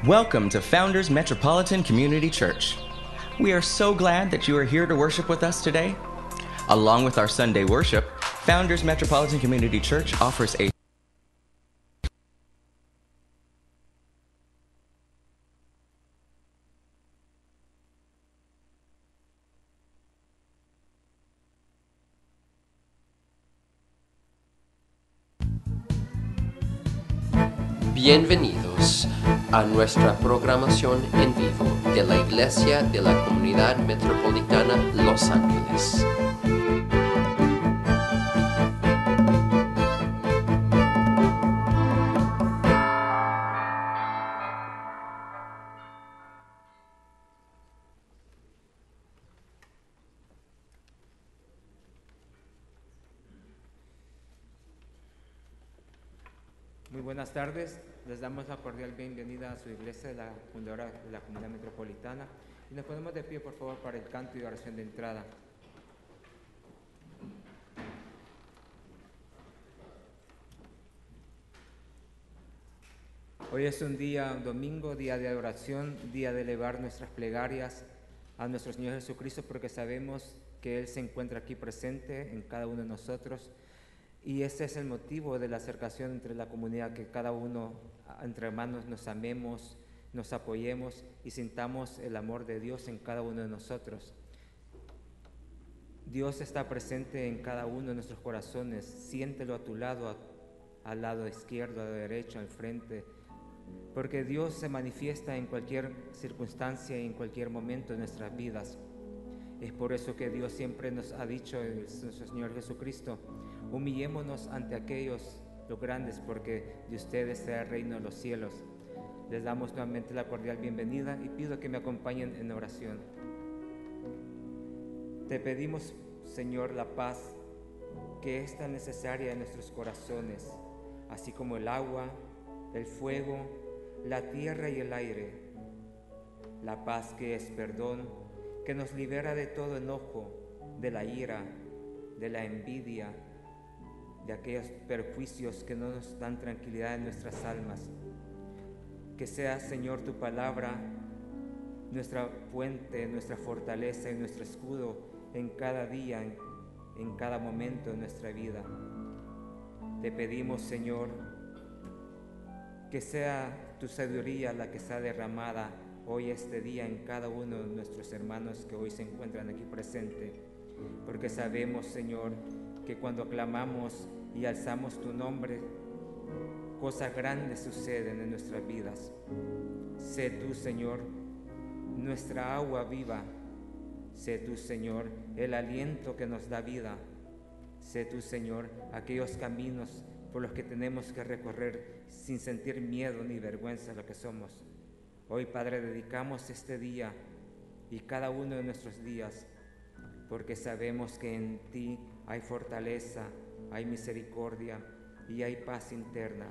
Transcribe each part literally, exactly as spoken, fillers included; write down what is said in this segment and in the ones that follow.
Welcome to Founders Metropolitan Community Church. We are so glad that you are here to worship with us today. Along with our Sunday worship, Founders Metropolitan Community Church offers a Bienvenidos a nuestra programación en vivo de la Iglesia de la Comunidad Metropolitana Los Ángeles. Muy buenas tardes, les damos la cordial bienvenida a su iglesia de la fundadora de la Comunidad Metropolitana y nos ponemos de pie por favor para el canto y oración de entrada. Hoy es un día, un domingo, día de oración, día de elevar nuestras plegarias a nuestro Señor Jesucristo porque sabemos que Él se encuentra aquí presente en cada uno de nosotros. Y ese es el motivo de la acercación entre la comunidad, que cada uno, entre hermanos, nos amemos, nos apoyemos y sintamos el amor de Dios en cada uno de nosotros. Dios está presente en cada uno de nuestros corazones. Siéntelo a tu lado, a, al lado izquierdo, al derecho, al frente, porque Dios se manifiesta en cualquier circunstancia y en cualquier momento de nuestras vidas. Es por eso que Dios siempre nos ha dicho, nuestro Señor Jesucristo, humillémonos ante aquellos, los grandes, porque de ustedes sea el reino de los cielos. Les damos nuevamente la cordial bienvenida y pido que me acompañen en oración. Te pedimos, Señor, la paz que es tan necesaria en nuestros corazones, así como el agua, el fuego, la tierra y el aire. La paz que es perdón, que nos libera de todo enojo, de la ira, de la envidia, de aquellos perjuicios que no nos dan tranquilidad en nuestras almas. Que sea, Señor, tu palabra nuestra fuente, nuestra fortaleza y nuestro escudo en cada día, en, en cada momento de nuestra vida. Te pedimos, Señor, que sea tu sabiduría la que sea derramada hoy este día en cada uno de nuestros hermanos que hoy se encuentran aquí presentes, porque sabemos, Señor, que cuando clamamos y alzamos tu nombre, cosas grandes suceden en nuestras vidas. Sé tú, Señor, nuestra agua viva. Sé tú, Señor, el aliento que nos da vida. Sé tú, Señor, aquellos caminos por los que tenemos que recorrer sin sentir miedo ni vergüenza de lo que somos. Hoy, Padre, dedicamos este día y cada uno de nuestros días, porque sabemos que en ti hay fortaleza, hay misericordia y hay paz interna.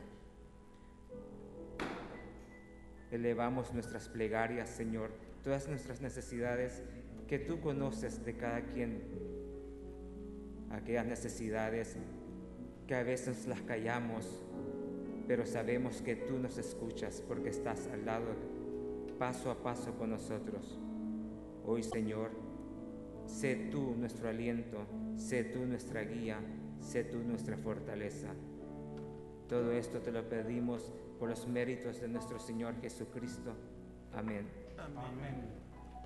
Elevamos nuestras plegarias, Señor, todas nuestras necesidades que tú conoces de cada quien, aquellas necesidades que a veces las callamos, pero sabemos que tú nos escuchas porque estás al lado, paso a paso con nosotros. Hoy, Señor, sé tú nuestro aliento, sé tú nuestra guía, sé tú nuestra fortaleza. Todo esto te lo pedimos por los méritos de nuestro Señor Jesucristo. Amén. Amén.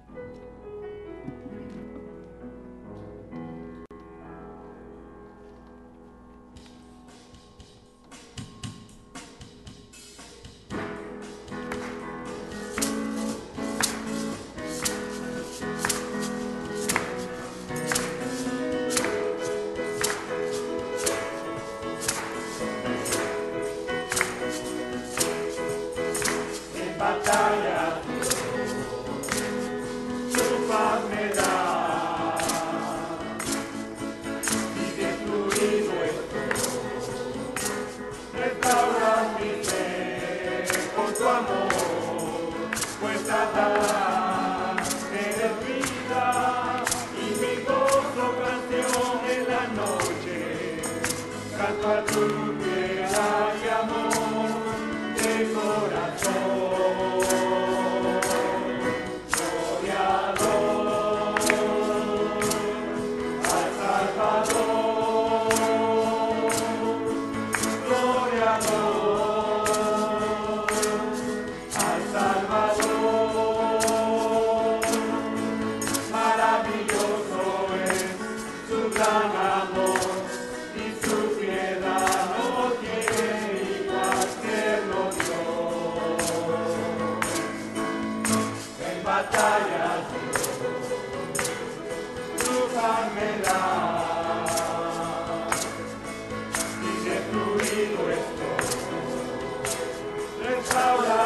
Batalla, tu paz me da, y destruido estoy, restaura mi fe con tu amor, pues dada eres vida, y mi gozo canción en la noche, canto a tu piedad y amor de corazón.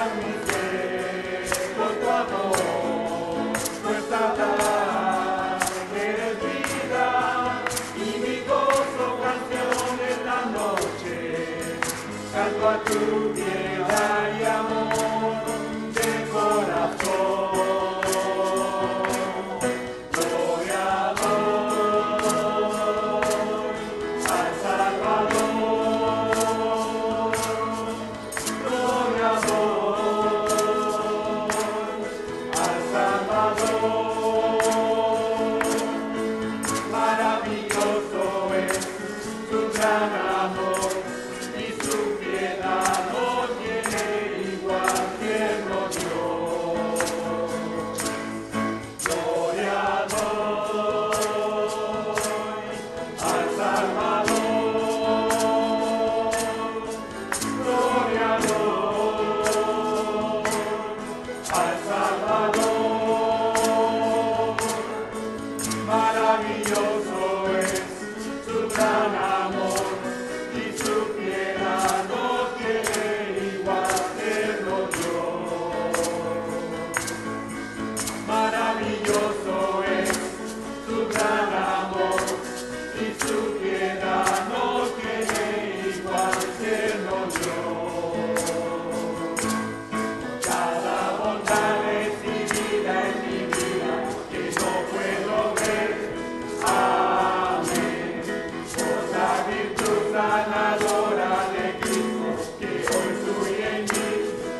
mi ser con tu amor, fuerza da, eres vida y mi gozo, canción esta noche, canto a tu piedad y amor de corazón. Gloria doy al Salvador, gloria doy al Salvador. Maravilloso es su gran amor y su piedad no tiene igual, tierno Dios. Gloria doy al Salvador, gloria doy al Salvador. Maravilloso es su gran amor y su piedad no tiene igual, tierno Dios. Maravilloso es su gran amor y su piedad no tiene igual, tierno Dios. Cada bondad recibida en mi vida que no puedo ver, amén. Por la virtud sanadora de Cristo que hoy fluye en mí,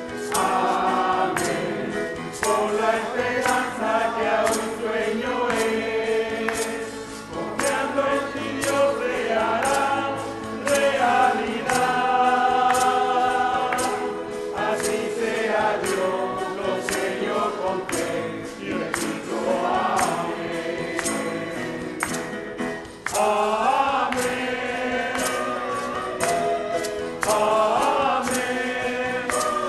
amén. Por la esperanza que aún sueño es, confiando en ti Dios se hará realidad. Así sea Dios, lo sé yo con fe y repito amén. Amén. Amén.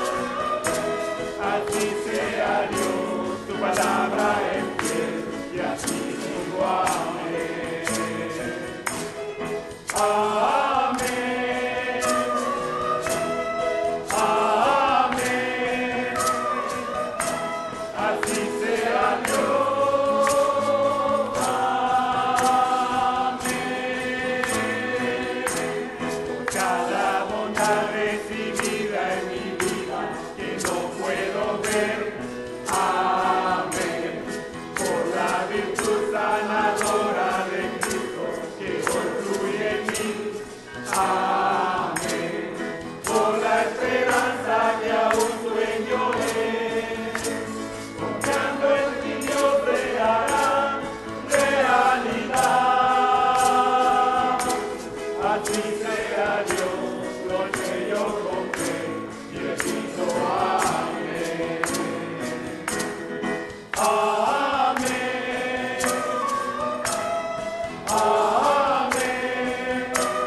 Así sea Dios, tu palabra es fiel y así digo amén. Amén. Amén. Así sea Dios. Amén. Por cada bondad recibida en mi vida que no puedo ver, amén. Por la virtud sanadora de Cristo que hoy fluye en mí, amén. Por la esperanza que aún sueño es, confiando en ti Dios se hará realidad. Así sea Dios, lo sé yo con fe y repito amén. Amén. Amén.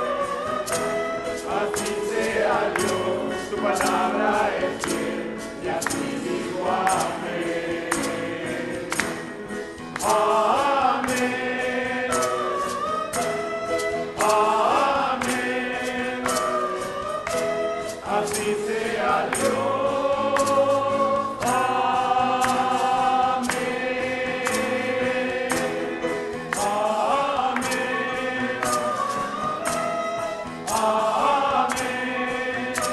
Así sea Dios, tu palabra es fiel y así digo amén. Amén. Amén. Así sea Dios. Amén. Amén. Amén.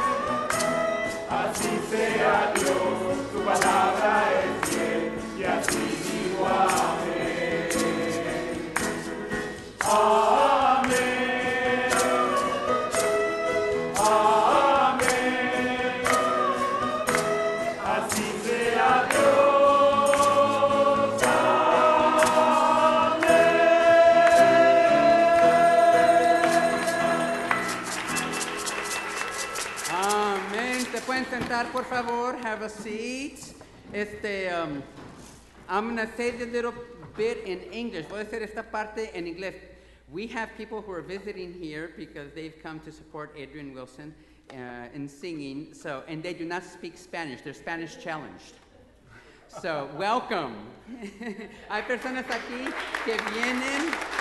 Así sea Dios, tu palabra es fiel y así digo amén. Amén. Amén. Así sea Dios. Amén. ¿Se pueden sentar, por favor? Have a seat. Este, um, I'm going to say this little bit in English. Voy a hacer esta parte en inglés. We have people who are visiting here because they've come to support Adrian Wilson uh, in singing. So, and they do not speak Spanish. They're Spanish challenged. So, welcome. Hay personas aquí que vienen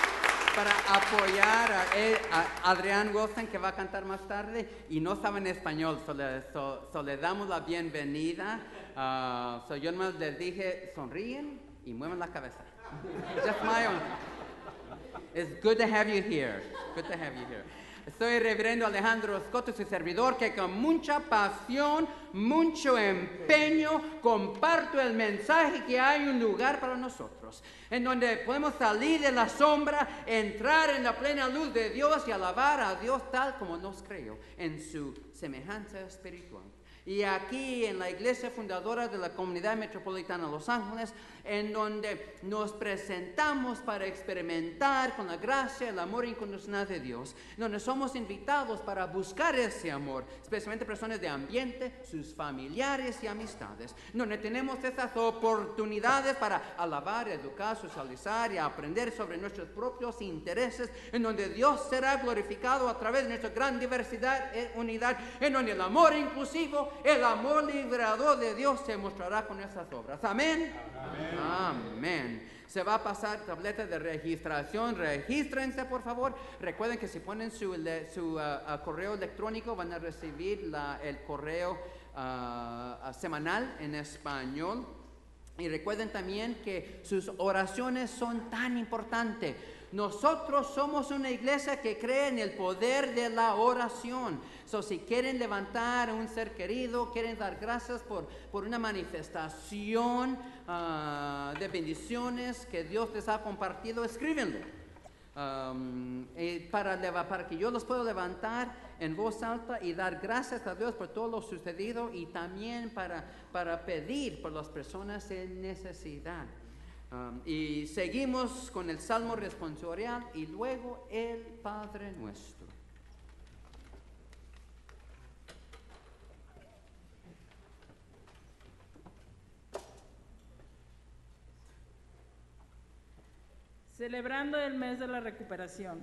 para apoyar a, él, a Adrián Wilson, que va a cantar más tarde, y no sabe en español, so le, so, so le damos la bienvenida. Uh, so yo nomás les dije, sonríen y mueven la cabeza. Just my own. It's good to have you here. Good to have you here. Soy el reverendo Alejandro Escoto, su servidor, que con mucha pasión, mucho empeño, comparto el mensaje que hay un lugar para nosotros, en donde podemos salir de la sombra, entrar en la plena luz de Dios y alabar a Dios tal como nos creó, en su semejanza espiritual. Y aquí en la iglesia fundadora de la Comunidad Metropolitana de Los Ángeles, en donde nos presentamos para experimentar con la gracia, el amor incondicional de Dios, donde somos invitados para buscar ese amor, especialmente personas de ambiente, sus familiares y amistades, donde tenemos esas oportunidades para alabar, educar, socializar y aprender sobre nuestros propios intereses, en donde Dios será glorificado a través de nuestra gran diversidad e unidad, en donde el amor inclusivo, el amor liberador de Dios se mostrará con esas obras. Amén. Amén. Amén. Se va a pasar tableta de registración. Regístrense, por favor. Recuerden que si ponen su, su uh, uh, correo electrónico, van a recibir la, el correo uh, uh, semanal en español. Y recuerden también que sus oraciones son tan importantes. Nosotros somos una iglesia que cree en el poder de la oración. So, si quieren levantar a un ser querido, quieren dar gracias por, por una manifestación uh, de bendiciones que Dios les ha compartido, escríbenle. Um, para, para que yo los pueda levantar en voz alta y dar gracias a Dios por todo lo sucedido, y también para, para pedir por las personas en necesidad. Um, y seguimos con el Salmo responsorial y luego el Padre Nuestro. Celebrando el mes de la recuperación.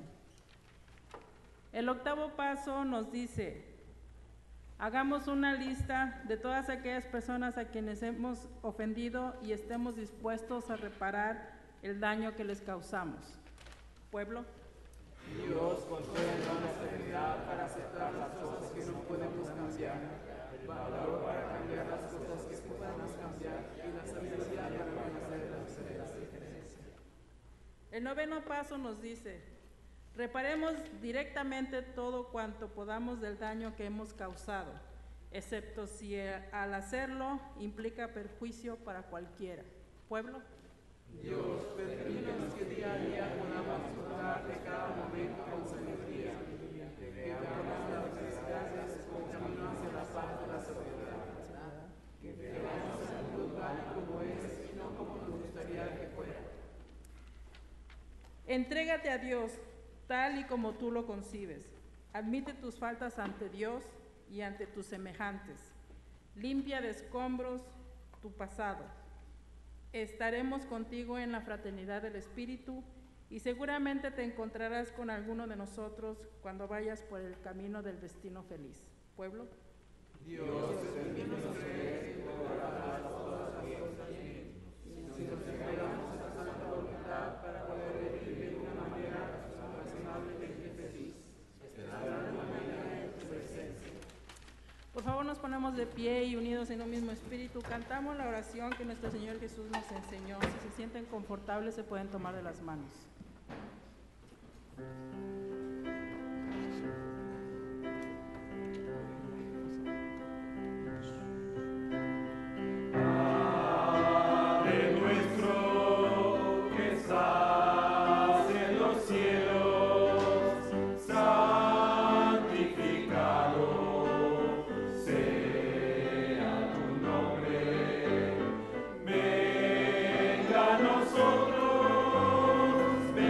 El octavo paso nos dice: hagamos una lista de todas aquellas personas a quienes hemos ofendido y estemos dispuestos a reparar el daño que les causamos. Pueblo. Dios concédenos la serenidad para aceptar las cosas que no podemos cambiar, el valor para cambiar las cosas que podemos cambiar y la sabiduría para reconocer las diferencias. El noveno paso nos dice: reparemos directamente todo cuanto podamos del daño que hemos causado, excepto si al hacerlo implica perjuicio para cualquiera. Pueblo. Dios, permítanos que día a día podamos disfrutar de cada momento con sabiduría, que veamos las necesidades con camino hacia la paz de la sociedad, que veamos el mundo tal como es y no como nos gustaría que fuera. Entrégate a Dios tal y como tú lo concibes. Admite tus faltas ante Dios y ante tus semejantes. Limpia de escombros tu pasado. Estaremos contigo en la fraternidad del Espíritu y seguramente te encontrarás con alguno de nosotros cuando vayas por el camino del destino feliz. Pueblo. Dios, permítanos creer y lograr todas las cosas bien. Si nos entregamos a tu santa voluntad para poder vivir de una manera razonable y feliz, esperando la mañana en tu presencia. Por favor, nos ponemos de pie y unidos en un mismo espíritu cantamos la oración que nuestro Señor Jesús nos enseñó. Si se sienten confortables, se pueden tomar de las manos. Nosotros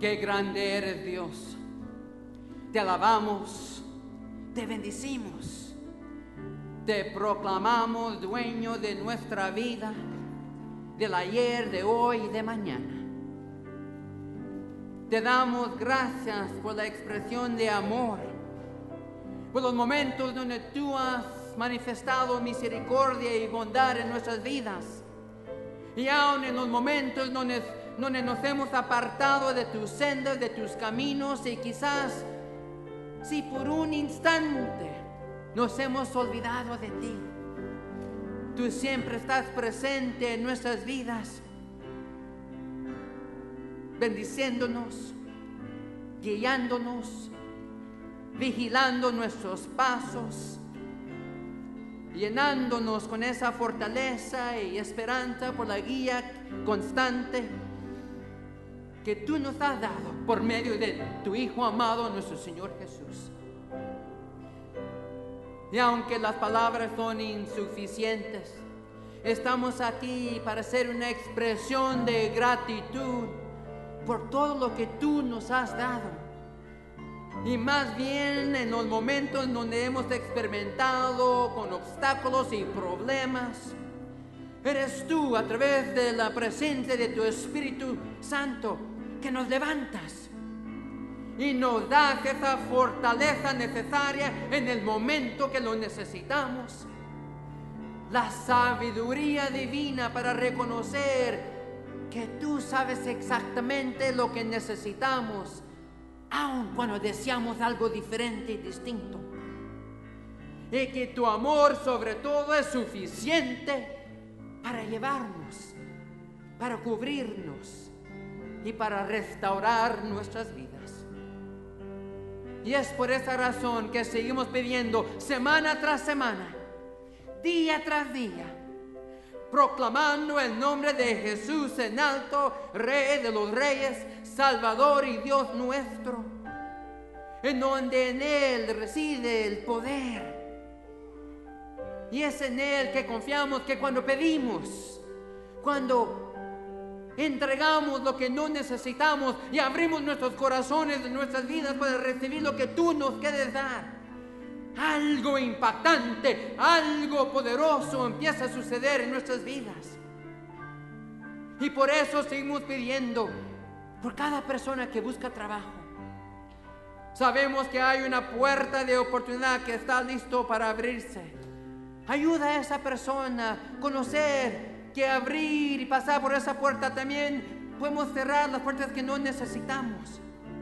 Qué grande eres, Dios. Te alabamos, te bendecimos, te proclamamos dueño de nuestra vida, del ayer, de hoy y de mañana. Te damos gracias por la expresión de amor, por los momentos donde tú has manifestado misericordia y bondad en nuestras vidas. Y aun en los momentos donde, donde nos hemos apartado de tus sendas, de tus caminos, y quizás si por un instante nos hemos olvidado de ti, tú siempre estás presente en nuestras vidas, bendiciéndonos, guiándonos, vigilando nuestros pasos, llenándonos con esa fortaleza y esperanza por la guía constante que tú nos has dado por medio de tu Hijo amado, nuestro Señor Jesús. Y aunque las palabras son insuficientes, estamos aquí para hacer una expresión de gratitud por todo lo que tú nos has dado. Y más bien en los momentos donde hemos experimentado con obstáculos y problemas, eres tú, a través de la presencia de tu Espíritu Santo, que nos levantas y nos das esa fortaleza necesaria en el momento que lo necesitamos. La sabiduría divina para reconocer que tú sabes exactamente lo que necesitamos, aun cuando deseamos algo diferente y distinto. Y que tu amor sobre todo es suficiente para llevarnos, para cubrirnos y para restaurar nuestras vidas. Y es por esa razón que seguimos pidiendo semana tras semana, día tras día, proclamando el nombre de Jesús en alto, Rey de los Reyes, Salvador y Dios nuestro, en donde en Él reside el poder. Y es en Él que confiamos, que cuando pedimos, cuando entregamos lo que no necesitamos y abrimos nuestros corazones de nuestras vidas para recibir lo que tú nos quieres dar, algo impactante, algo poderoso empieza a suceder en nuestras vidas. Y por eso seguimos pidiendo por cada persona que busca trabajo. Sabemos que hay una puerta de oportunidad que está listo para abrirse. Ayuda a esa persona a conocer que abrir y pasar por esa puerta también podemos cerrar las puertas que no necesitamos.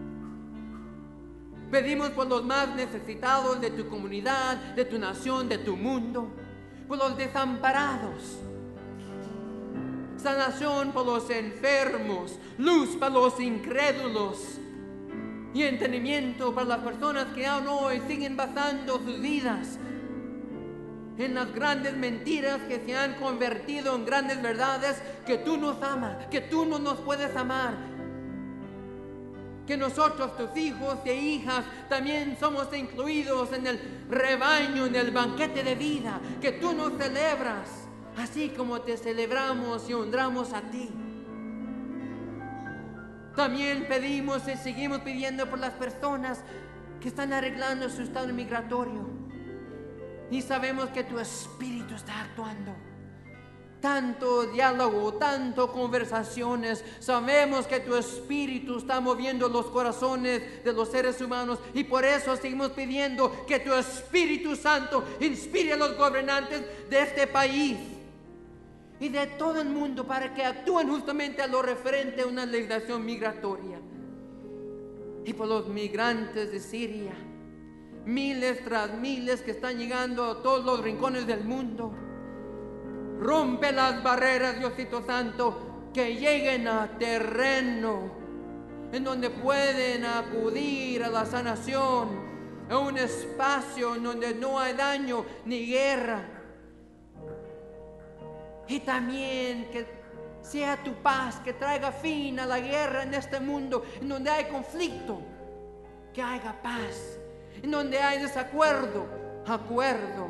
Pedimos por los más necesitados de tu comunidad, de tu nación, de tu mundo, por los desamparados, sanación por los enfermos, luz para los incrédulos y entendimiento para las personas que aún hoy siguen basando sus vidas en las grandes mentiras que se han convertido en grandes verdades, que tú nos amas, que tú no nos puedes amar, que nosotros, tus hijos e hijas, también somos incluidos en el rebaño, en el banquete de vida, que tú nos celebras, así como te celebramos y honramos a ti. También pedimos y seguimos pidiendo por las personas que están arreglando su estado migratorio. Y sabemos que tu Espíritu está actuando. Tanto diálogo, tanto conversaciones. Sabemos que tu Espíritu está moviendo los corazones de los seres humanos. Y por eso seguimos pidiendo que tu Espíritu Santo inspire a los gobernantes de este país y de todo el mundo para que actúen justamente a lo referente a una legislación migratoria. Y por los migrantes de Siria, miles tras miles que están llegando a todos los rincones del mundo. Rompe las barreras, Diosito Santo, que lleguen a terreno en donde pueden acudir a la sanación, a un espacio en donde no hay daño ni guerra. Y también que sea tu paz que traiga fin a la guerra en este mundo, en donde hay conflicto, que haya paz. En donde hay desacuerdo, acuerdo.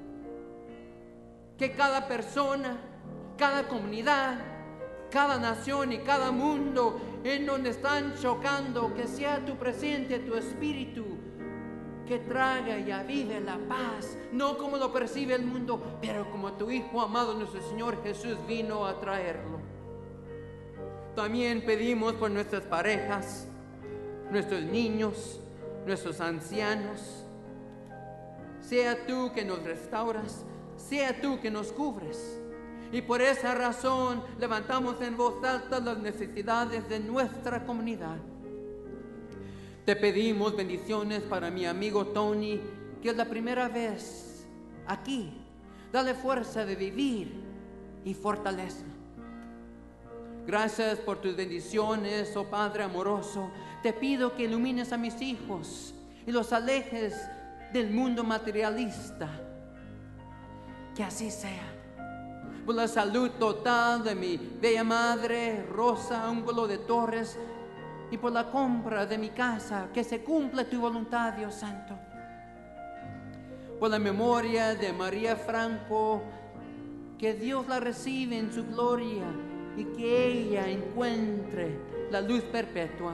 Que cada persona, cada comunidad, cada nación y cada mundo en donde están chocando, que sea tu presente, tu espíritu, que traga y avive la paz, no como lo percibe el mundo, pero como tu Hijo amado, nuestro Señor Jesús, vino a traerlo. También pedimos por nuestras parejas, nuestros niños, nuestros ancianos. Sea tú que nos restauras, sea tú que nos cubres. Y por esa razón levantamos en voz alta las necesidades de nuestra comunidad. Te pedimos bendiciones para mi amigo Tony, que es la primera vez aquí. Dale fuerza de vivir y fortaleza. Gracias por tus bendiciones, oh Padre amoroso. Te pido que ilumines a mis hijos y los alejes del mundo materialista. Que así sea. Por la salud total de mi bella madre, Rosa Ángulo de Torres, y por la compra de mi casa, que se cumpla tu voluntad, Dios Santo. Por la memoria de María Franco, que Dios la reciba en su gloria y que ella encuentre la luz perpetua.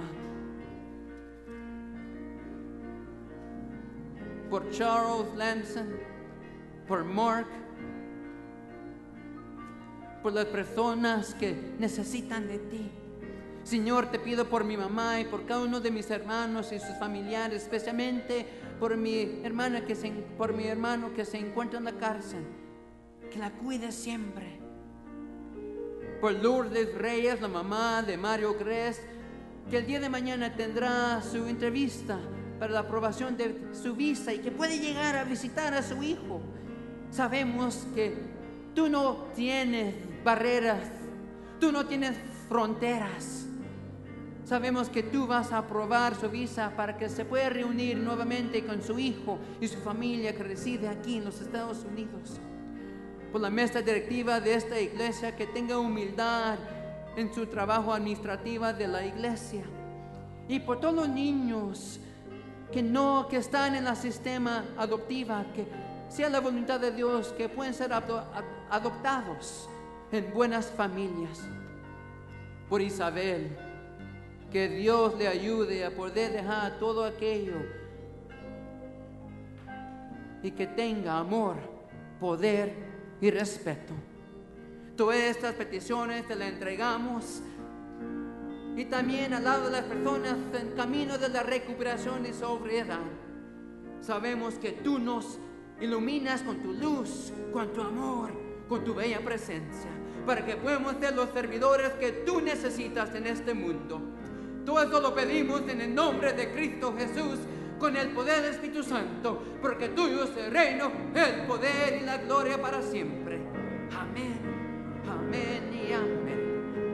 Por Charles Lanson, por Mark, por las personas que necesitan de ti. Señor, te pido por mi mamá y por cada uno de mis hermanos y sus familiares, especialmente por mi hermana que se, por mi hermano que se encuentra en la cárcel, que la cuides siempre. Por Lourdes Reyes, la mamá de Mario Gres, que el día de mañana tendrá su entrevista para la aprobación de su visa y que puede llegar a visitar a su hijo. Sabemos que tú no tienes barreras, tú no tienes fronteras. Sabemos que tú vas a aprobar su visa para que se pueda reunir nuevamente con su hijo y su familia que reside aquí en los Estados Unidos. Por la mesa directiva de esta iglesia, que tenga humildad en su trabajo administrativo de la iglesia. Y por todos los niños que no, que están en el sistema adoptiva, que sea la voluntad de Dios que pueden ser ado- adoptados en buenas familias. Por Isabel, que Dios le ayude a poder dejar todo aquello y que tenga amor, poder y respeto. Todas estas peticiones te las entregamos, y también al lado de las personas en camino de la recuperación y sobriedad. Sabemos que tú nos iluminas con tu luz, con tu amor, con tu bella presencia, para que podamos ser los servidores que tú necesitas en este mundo. Todo esto lo pedimos en el nombre de Cristo Jesús, con el poder del Espíritu Santo, porque tuyo es el reino, el poder y la gloria para siempre. Amén, amén y amén.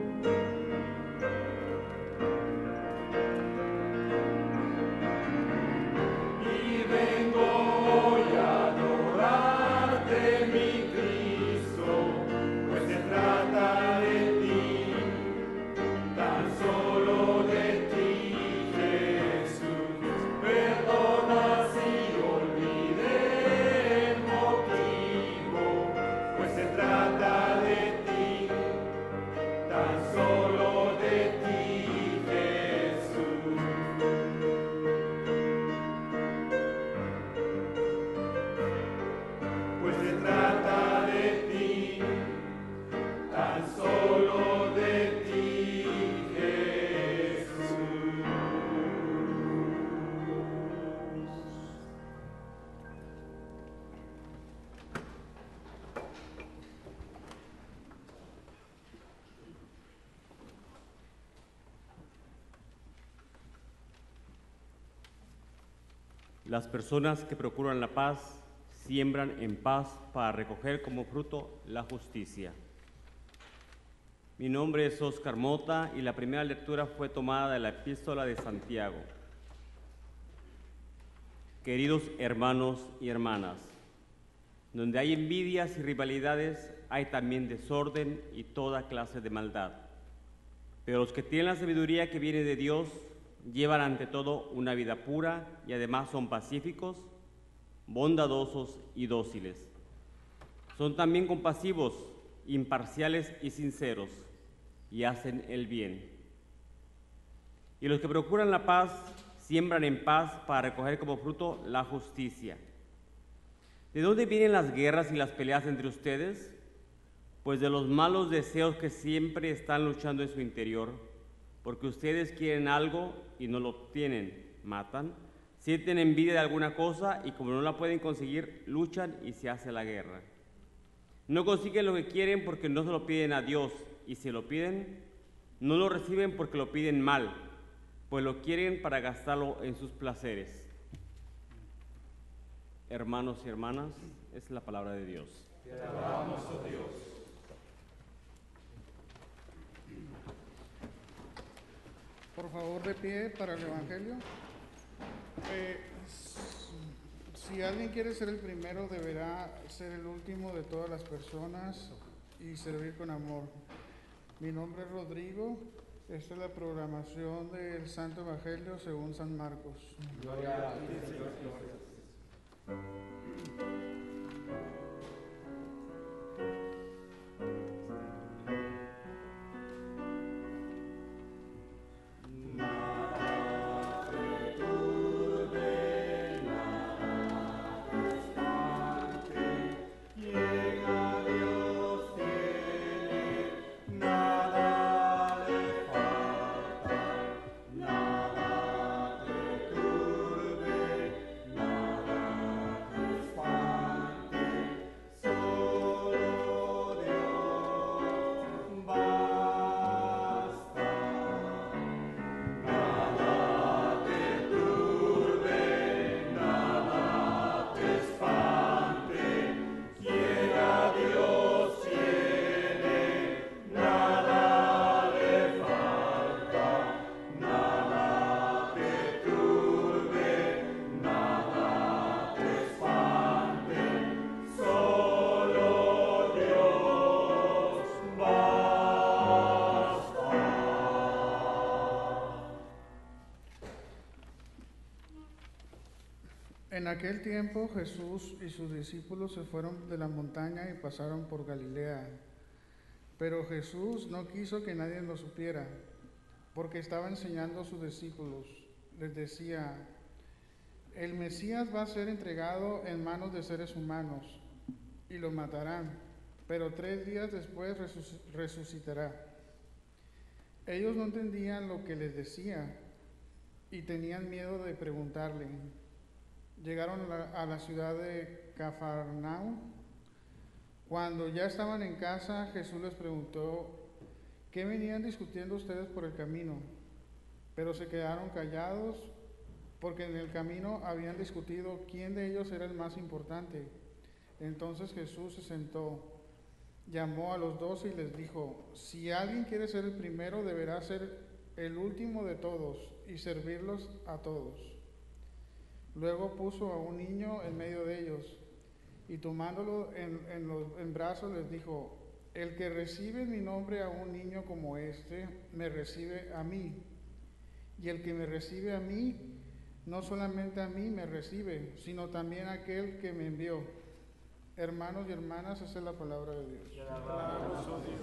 Las personas que procuran la paz siembran en paz para recoger como fruto la justicia. Mi nombre es Oscar Mota y la primera lectura fue tomada de la Epístola de Santiago. Queridos hermanos y hermanas, donde hay envidias y rivalidades, hay también desorden y toda clase de maldad. Pero los que tienen la sabiduría que viene de Dios llevan ante todo una vida pura y además son pacíficos, bondadosos y dóciles. Son también compasivos, imparciales y sinceros, y hacen el bien. Y los que procuran la paz siembran en paz para recoger como fruto la justicia. ¿De dónde vienen las guerras y las peleas entre ustedes? Pues de los malos deseos que siempre están luchando en su interior, porque ustedes quieren algo y no lo obtienen, matan, sienten envidia de alguna cosa y como no la pueden conseguir, luchan y se hace la guerra. No consiguen lo que quieren porque no se lo piden a Dios, y si lo piden, no lo reciben porque lo piden mal, pues lo quieren para gastarlo en sus placeres. Hermanos y hermanas, es la palabra de Dios. Te alabamos, oh Dios. Por favor, de pie para el Evangelio. Eh, si alguien quiere ser el primero, deberá ser el último de todas las personas y servir con amor. Mi nombre es Rodrigo. Esta es la programación del Santo Evangelio según San Marcos. Gloria a ti, Señor. En aquel tiempo Jesús y sus discípulos se fueron de la montaña y pasaron por Galilea. Pero Jesús no quiso que nadie lo supiera, porque estaba enseñando a sus discípulos. Les decía, el Mesías va a ser entregado en manos de seres humanos y lo matarán, pero tres días después resucitará. Ellos no entendían lo que les decía y tenían miedo de preguntarle. Llegaron a la, a la ciudad de Cafarnaúm. Cuando ya estaban en casa, Jesús les preguntó, ¿qué venían discutiendo ustedes por el camino? Pero se quedaron callados porque en el camino habían discutido quién de ellos era el más importante. Entonces Jesús se sentó, llamó a los doce y les dijo, si alguien quiere ser el primero, deberá ser el último de todos y servirlos a todos. Luego puso a un niño en medio de ellos y tomándolo en, en los en brazos les dijo, el que recibe en mi nombre a un niño como este, me recibe a mí. Y el que me recibe a mí, no solamente a mí me recibe, sino también a aquel que me envió. Hermanos y hermanas, esa es la palabra de Dios. Te alabamos, oh Dios.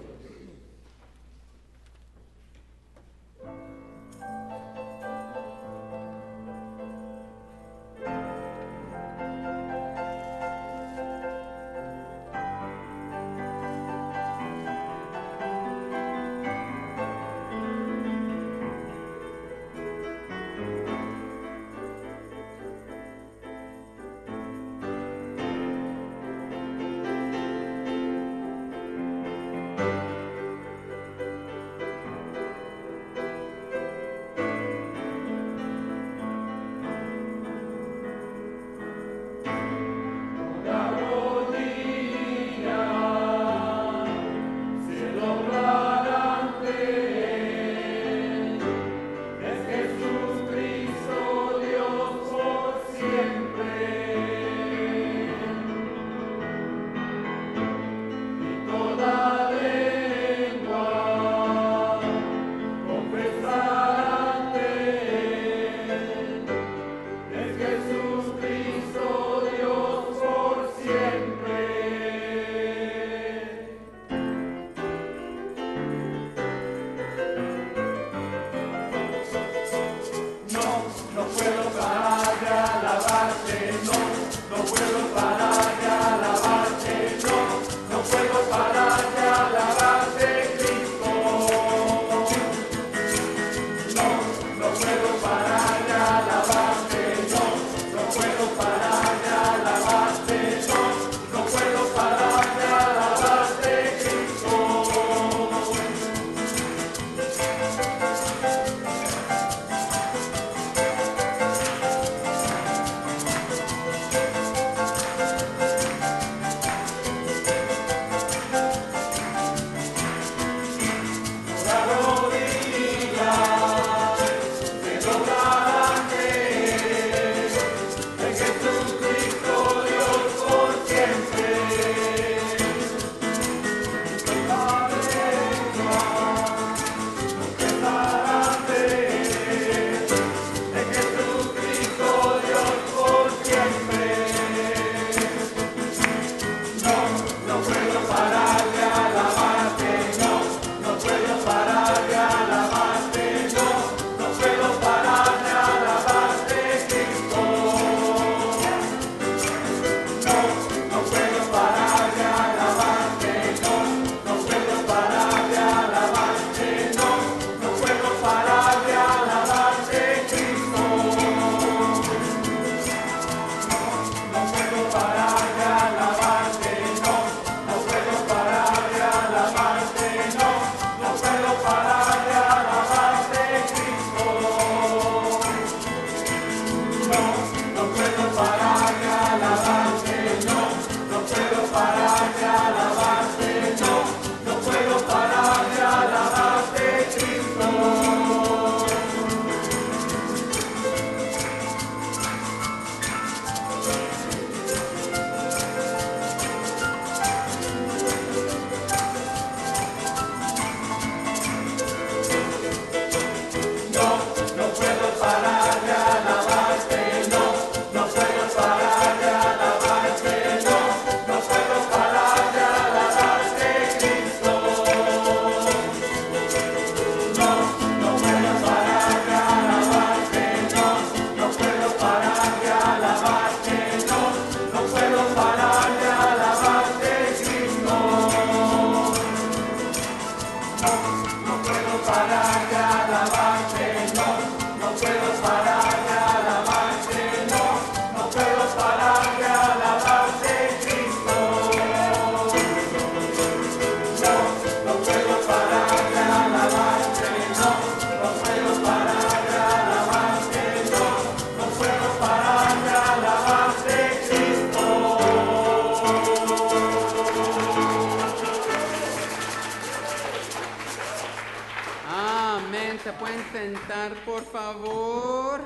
Sentar, por favor.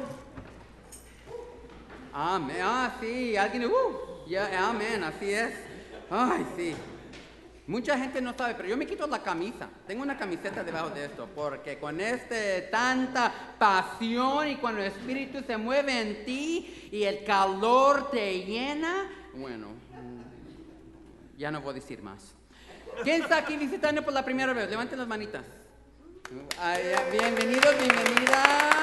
Amén. Ah, sí, alguien, uh, ya, amén, así es. Ay, sí. Mucha gente no sabe, pero yo me quito la camisa. Tengo una camiseta debajo de esto, porque con este tanta pasión y cuando el Espíritu se mueve en ti y el calor te llena, bueno, ya no voy a decir más. ¿Quién está aquí visitando por la primera vez? Levanten las manitas. Ay, bienvenidos, bienvenidas.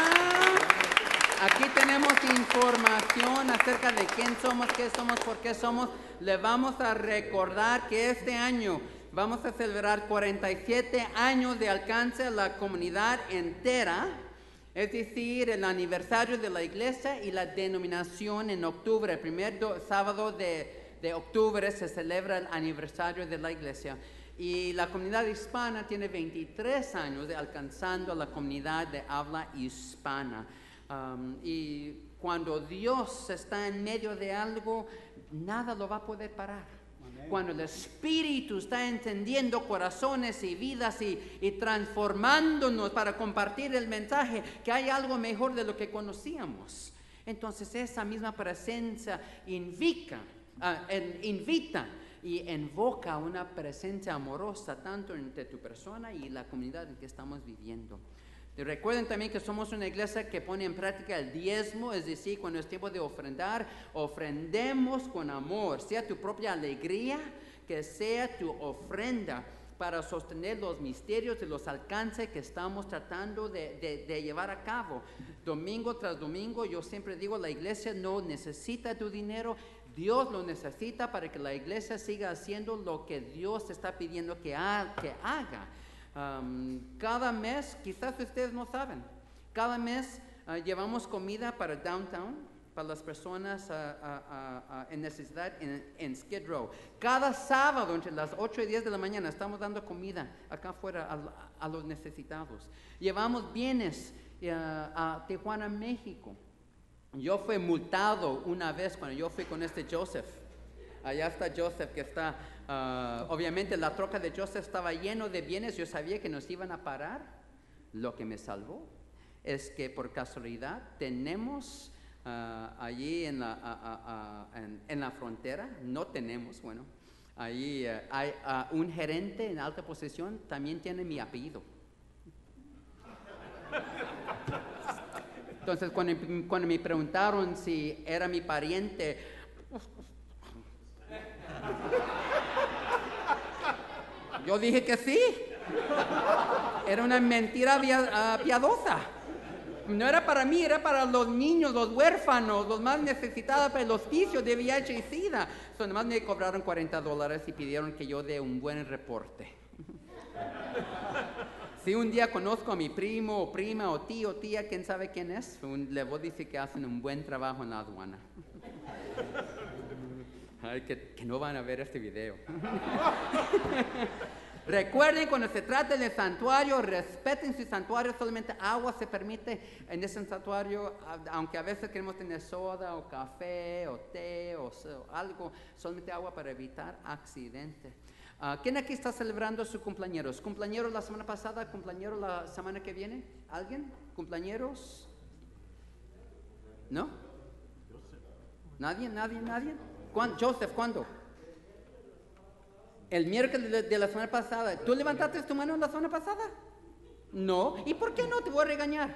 Aquí tenemos información acerca de quién somos, qué somos, por qué somos. Le vamos a recordar que este año vamos a celebrar cuarenta y siete años de alcance a la comunidad entera, es decir, el aniversario de la iglesia y la denominación en octubre. El primer do, sábado de, de octubre se celebra el aniversario de la iglesia. Y la comunidad hispana tiene veintitrés años de alcanzando a la comunidad de habla hispana. Um, y cuando Dios está en medio de algo, nada lo va a poder parar. Amén. Cuando el Espíritu está encendiendo corazones y vidas y, y transformándonos para compartir el mensaje, que hay algo mejor de lo que conocíamos. Entonces esa misma presencia invita, uh, en, invita y invoca una presencia amorosa tanto entre tu persona y la comunidad en que estamos viviendo. Y recuerden también que somos una iglesia que pone en práctica el diezmo, es decir, cuando es tiempo de ofrendar, ofrendemos con amor, sea tu propia alegría, que sea tu ofrenda para sostener los misterios y los alcances que estamos tratando de, de, de llevar a cabo. Domingo tras domingo, yo siempre digo, la iglesia no necesita tu dinero, Dios lo necesita para que la iglesia siga haciendo lo que Dios está pidiendo que, ha, que haga. Um, cada mes, quizás ustedes no saben, cada mes uh, llevamos comida para downtown, para las personas uh, uh, uh, uh, en necesidad en, en Skid Row. Cada sábado entre las ocho y diez de la mañana estamos dando comida acá afuera a, a los necesitados. Llevamos bienes uh, a Tijuana, México. Yo fui multado una vez cuando yo fui con este Joseph. Allá está Joseph que está, uh, obviamente la troca de Joseph estaba lleno de bienes. Yo sabía que nos iban a parar. Lo que me salvó es que por casualidad tenemos uh, allí en la, uh, uh, uh, en, en la frontera, no tenemos, bueno, allí uh, hay uh, un gerente en alta posición, también tiene mi apellido. Entonces, cuando, cuando me preguntaron si era mi pariente, yo dije que sí. Era una mentira piadosa. No era para mí, era para los niños, los huérfanos, los más necesitados para el hospicio de V I H y SIDA. So, nomás me cobraron cuarenta dólares y pidieron que yo dé un buen reporte. Si un día conozco a mi primo o prima o tío o tía, quién sabe quién es, un, le voy a decir que hacen un buen trabajo en la aduana. Ay, que, que no van a ver este video. Recuerden, cuando se trata del santuario, respeten su santuario. Solamente agua se permite en ese santuario, aunque a veces queremos tener soda o café o té o, o algo, solamente agua para evitar accidentes. Uh, ¿Quién aquí está celebrando sus cumpleaños? ¿Cumpleaños la semana pasada? ¿Cumpleaños la semana que viene? ¿Alguien? ¿Cumpleaños? ¿No? ¿Nadie? ¿Nadie? ¿Nadie? ¿Cuándo? Joseph, ¿cuándo? El miércoles de, de la semana pasada. ¿Tú levantaste tu mano la semana pasada? No. ¿Y por qué no? Te voy a regañar.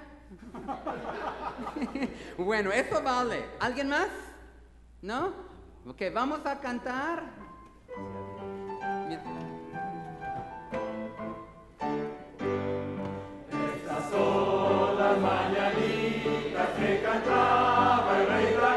Bueno, eso vale. ¿Alguien más? ¿No? Ok, vamos a cantar. Estas son las mañanitas que cantaba el rey David.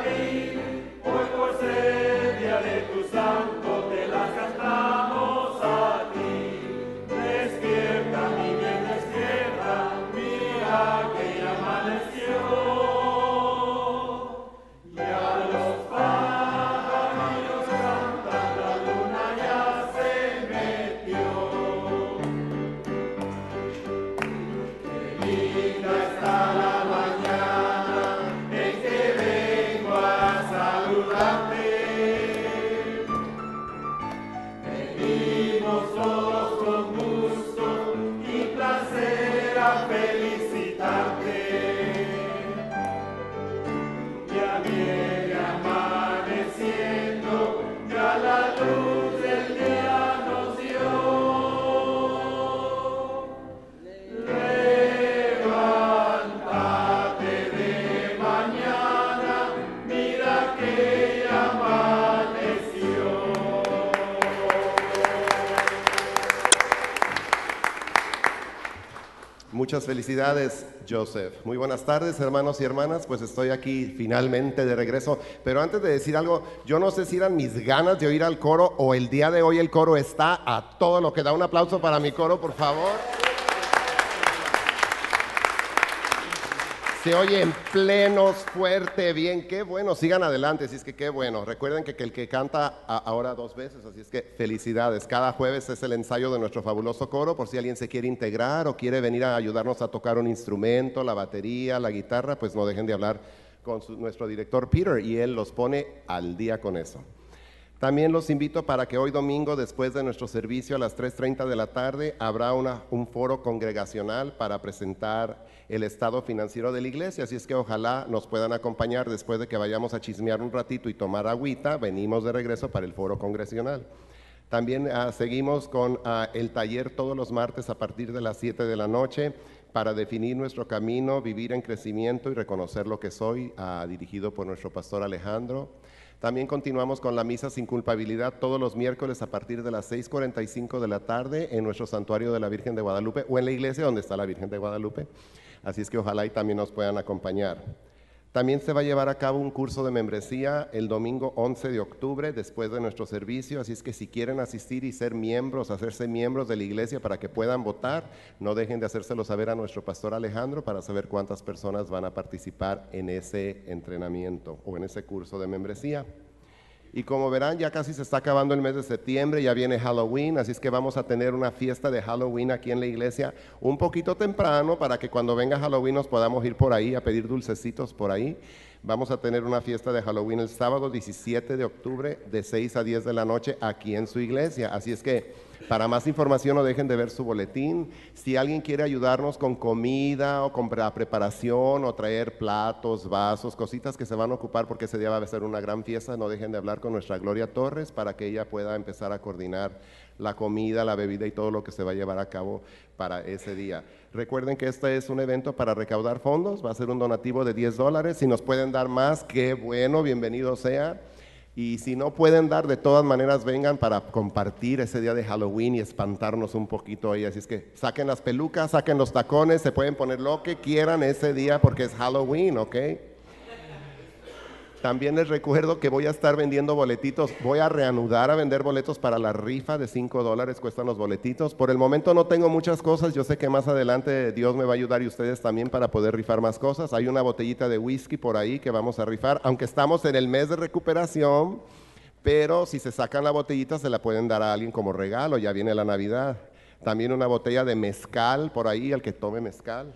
Muchas felicidades, Joseph. Muy buenas tardes, hermanos y hermanas. Pues estoy aquí finalmente de regreso. Pero antes de decir algo, yo no sé si eran mis ganas de oír al coro o el día de hoy el coro está a todo lo que da. Un aplauso para mi coro, por favor. Se oye en plenos, fuerte, bien, qué bueno, sigan adelante, así es que qué bueno. Recuerden que, que el que canta a, ahora dos veces, así es que felicidades. Cada jueves es el ensayo de nuestro fabuloso coro, por si alguien se quiere integrar o quiere venir a ayudarnos a tocar un instrumento, la batería, la guitarra, pues no dejen de hablar con su, nuestro director Peter y él los pone al día con eso. También los invito para que hoy domingo, después de nuestro servicio a las tres treinta de la tarde, habrá una, un foro congregacional para presentar el estado financiero de la iglesia, así es que ojalá nos puedan acompañar después de que vayamos a chismear un ratito y tomar agüita. Venimos de regreso para el foro congregacional. También uh, seguimos con uh, el taller todos los martes a partir de las siete de la noche para definir nuestro camino, vivir en crecimiento y reconocer lo que soy, uh, dirigido por nuestro pastor Alejandro. También continuamos con la misa sin culpabilidad todos los miércoles a partir de las seis cuarenta y cinco de la tarde en nuestro santuario de la Virgen de Guadalupe o en la iglesia donde está la Virgen de Guadalupe. Así es que ojalá y también nos puedan acompañar. También se va a llevar a cabo un curso de membresía el domingo once de octubre después de nuestro servicio, así es que si quieren asistir y ser miembros, hacerse miembros de la iglesia para que puedan votar, no dejen de hacérselo saber a nuestro pastor Alejandro para saber cuántas personas van a participar en ese entrenamiento o en ese curso de membresía. Y como verán, ya casi se está acabando el mes de septiembre, ya viene Halloween, así es que vamos a tener una fiesta de Halloween aquí en la iglesia un poquito temprano para que cuando venga Halloween nos podamos ir por ahí a pedir dulcecitos por ahí. Vamos a tener una fiesta de Halloween el sábado diecisiete de octubre de seis a diez de la noche aquí en su iglesia, así es que para más información no dejen de ver su boletín. Si alguien quiere ayudarnos con comida o con la preparación o traer platos, vasos, cositas que se van a ocupar porque ese día va a ser una gran fiesta, no dejen de hablar con nuestra Gloria Torres para que ella pueda empezar a coordinar la comida, la bebida y todo lo que se va a llevar a cabo para ese día. Recuerden que este es un evento para recaudar fondos, va a ser un donativo de diez dólares. Si nos pueden dar más, qué bueno, bienvenido sea. Y si no pueden dar, de todas maneras vengan para compartir ese día de Halloween y espantarnos un poquito ahí. Así es que saquen las pelucas, saquen los tacones, se pueden poner lo que quieran ese día porque es Halloween, ¿ok? También les recuerdo que voy a estar vendiendo boletitos, voy a reanudar a vender boletos para la rifa de cinco dólares, cuestan los boletitos. Por el momento no tengo muchas cosas, yo sé que más adelante Dios me va a ayudar y ustedes también para poder rifar más cosas. Hay una botellita de whisky por ahí que vamos a rifar, aunque estamos en el mes de recuperación, pero si se sacan la botellita se la pueden dar a alguien como regalo, ya viene la Navidad. También una botella de mezcal por ahí, al que tome mezcal.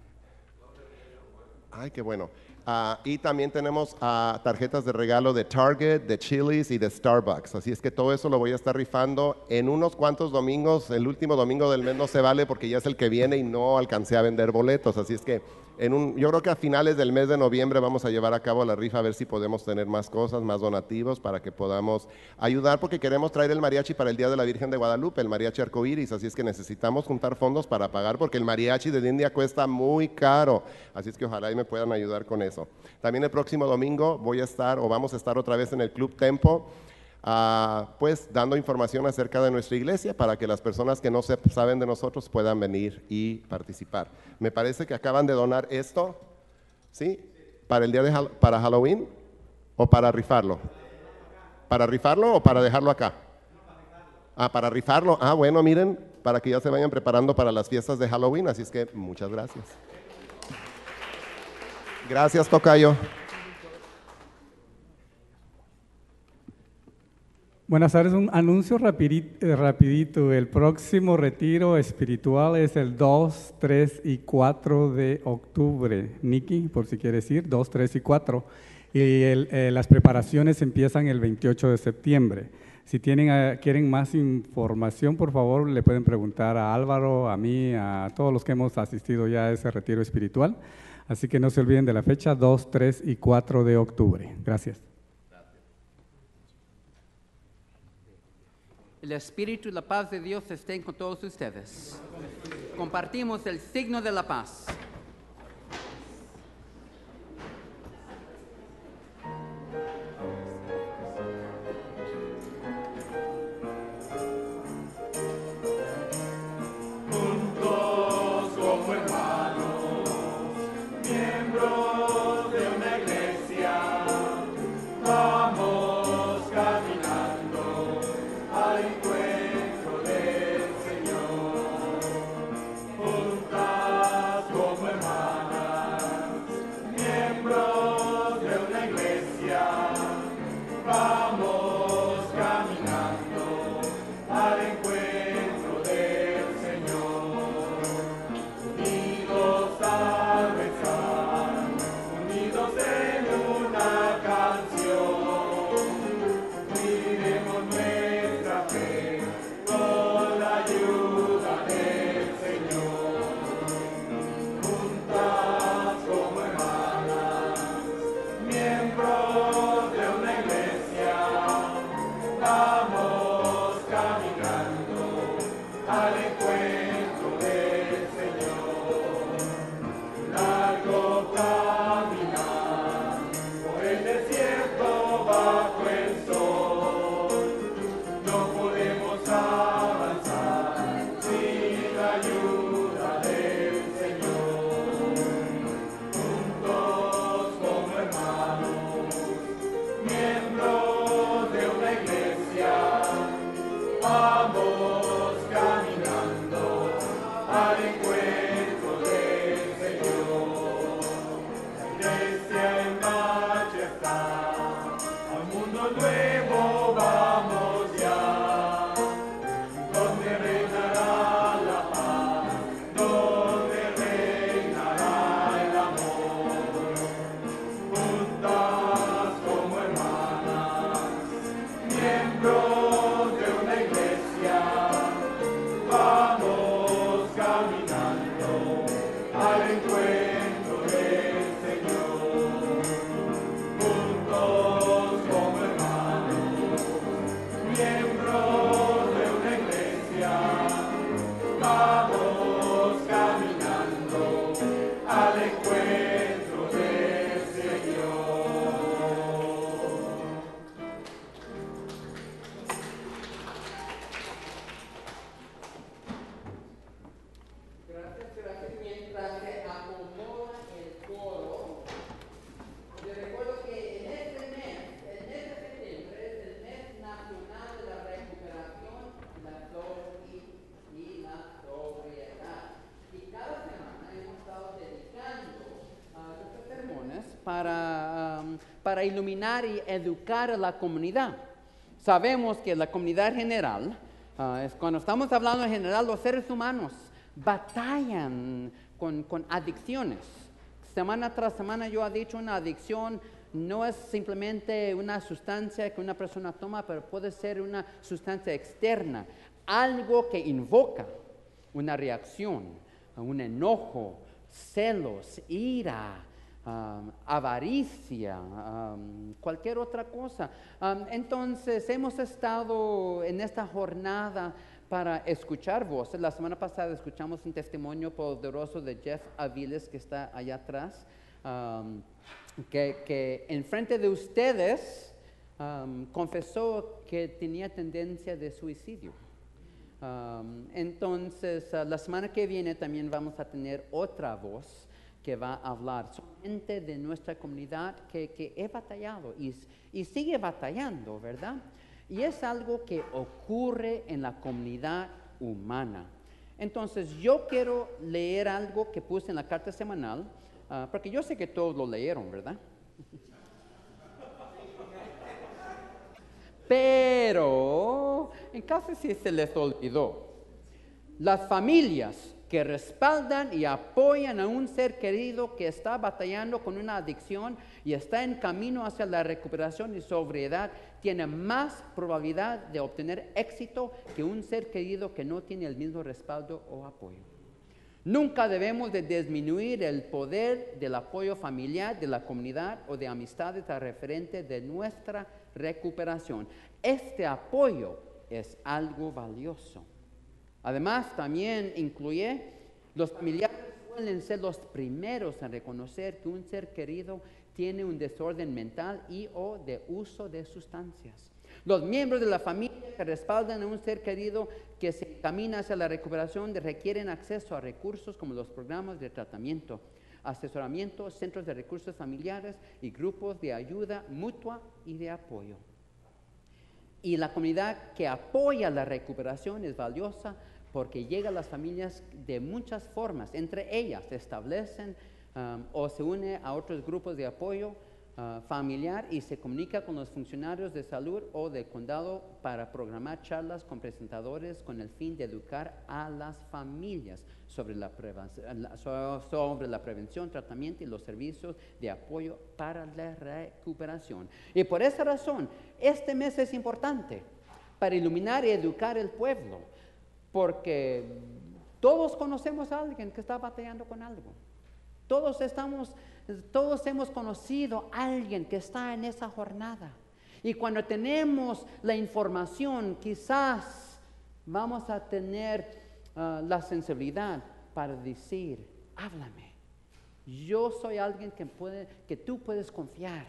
Ay, qué bueno. Uh, y también tenemos uh, tarjetas de regalo de Target, de Chili's y de Starbucks. Así es que todo eso lo voy a estar rifando en unos cuantos domingos. El último domingo del mes no se vale porque ya es el que viene y no alcancé a vender boletos. Así es que en un, yo creo que a finales del mes de noviembre vamos a llevar a cabo la rifa a ver si podemos tener más cosas, más donativos para que podamos ayudar porque queremos traer el mariachi para el Día de la Virgen de Guadalupe, el mariachi arcoíris. Así es que necesitamos juntar fondos para pagar porque el mariachi de India cuesta muy caro. Así es que ojalá y me puedan ayudar con eso. También el próximo domingo voy a estar o vamos a estar otra vez en el Club Tempo, uh, pues dando información acerca de nuestra iglesia para que las personas que no se saben de nosotros puedan venir y participar. Me parece que acaban de donar esto, ¿sí? Para el día de para Halloween o para rifarlo. ¿Para rifarlo o para dejarlo acá? Ah, para rifarlo. Ah, bueno, miren, para que ya se vayan preparando para las fiestas de Halloween. Así es que muchas gracias. Gracias, tocayo. Buenas tardes, un anuncio rapidito, rapidito. El próximo retiro espiritual es el dos, tres y cuatro de octubre. Nikki, por si quieres ir, dos, tres y cuatro. Y el, eh, las preparaciones empiezan el veintiocho de septiembre. Si tienen, uh, quieren más información, por favor, le pueden preguntar a Álvaro, a mí, a todos los que hemos asistido ya a ese retiro espiritual. Así que no se olviden de la fecha dos, tres y cuatro de octubre. Gracias. El Espíritu y la paz de Dios estén con todos ustedes. Compartimos el signo de la paz. Para, um, para iluminar y educar a la comunidad. Sabemos que la comunidad general, uh, es cuando estamos hablando en general, los seres humanos batallan con, con adicciones. Semana tras semana yo he dicho, una adicción no es simplemente una sustancia que una persona toma, pero puede ser una sustancia externa, algo que invoca una reacción, un enojo, celos, ira, Um, avaricia, um, cualquier otra cosa. Um, entonces, hemos estado en esta jornada para escuchar voces. La semana pasada escuchamos un testimonio poderoso de Jeff Aviles, que está allá atrás, um, que, que enfrente de ustedes um, confesó que tenía tendencia de suicidio. Um, entonces, uh, la semana que viene también vamos a tener otra voz que va a hablar, son gente de nuestra comunidad que, que he batallado y, y sigue batallando, ¿verdad? Y es algo que ocurre en la comunidad humana. Entonces, yo quiero leer algo que puse en la carta semanal, uh, porque yo sé que todos lo leyeron, ¿verdad? Pero, en caso si se les olvidó, las familias que respaldan y apoyan a un ser querido que está batallando con una adicción y está en camino hacia la recuperación y sobriedad, tiene más probabilidad de obtener éxito que un ser querido que no tiene el mismo respaldo o apoyo. Nunca debemos de disminuir el poder del apoyo familiar, de la comunidad o de amistades al referente de nuestra recuperación. Este apoyo es algo valioso. Además, también incluye los familiares suelen ser los primeros en reconocer que un ser querido tiene un desorden mental y o de uso de sustancias. Los miembros de la familia que respaldan a un ser querido que se encamina hacia la recuperación requieren acceso a recursos como los programas de tratamiento, asesoramiento, centros de recursos familiares y grupos de ayuda mutua y de apoyo. Y la comunidad que apoya la recuperación es valiosa porque llega a las familias de muchas formas. Entre ellas se establecen um, o se une a otros grupos de apoyo Uh, familiar y se comunica con los funcionarios de salud o del condado para programar charlas con presentadores con el fin de educar a las familias sobre la, sobre la prevención, tratamiento y los servicios de apoyo para la recuperación. Y por esa razón, este mes es importante para iluminar y educar el pueblo, porque todos conocemos a alguien que está batallando con algo. Todos estamos Todos hemos conocido a alguien que está en esa jornada. Y cuando tenemos la información, quizás vamos a tener uh, la sensibilidad para decir, háblame. Yo soy alguien que, puede, que tú puedes confiar.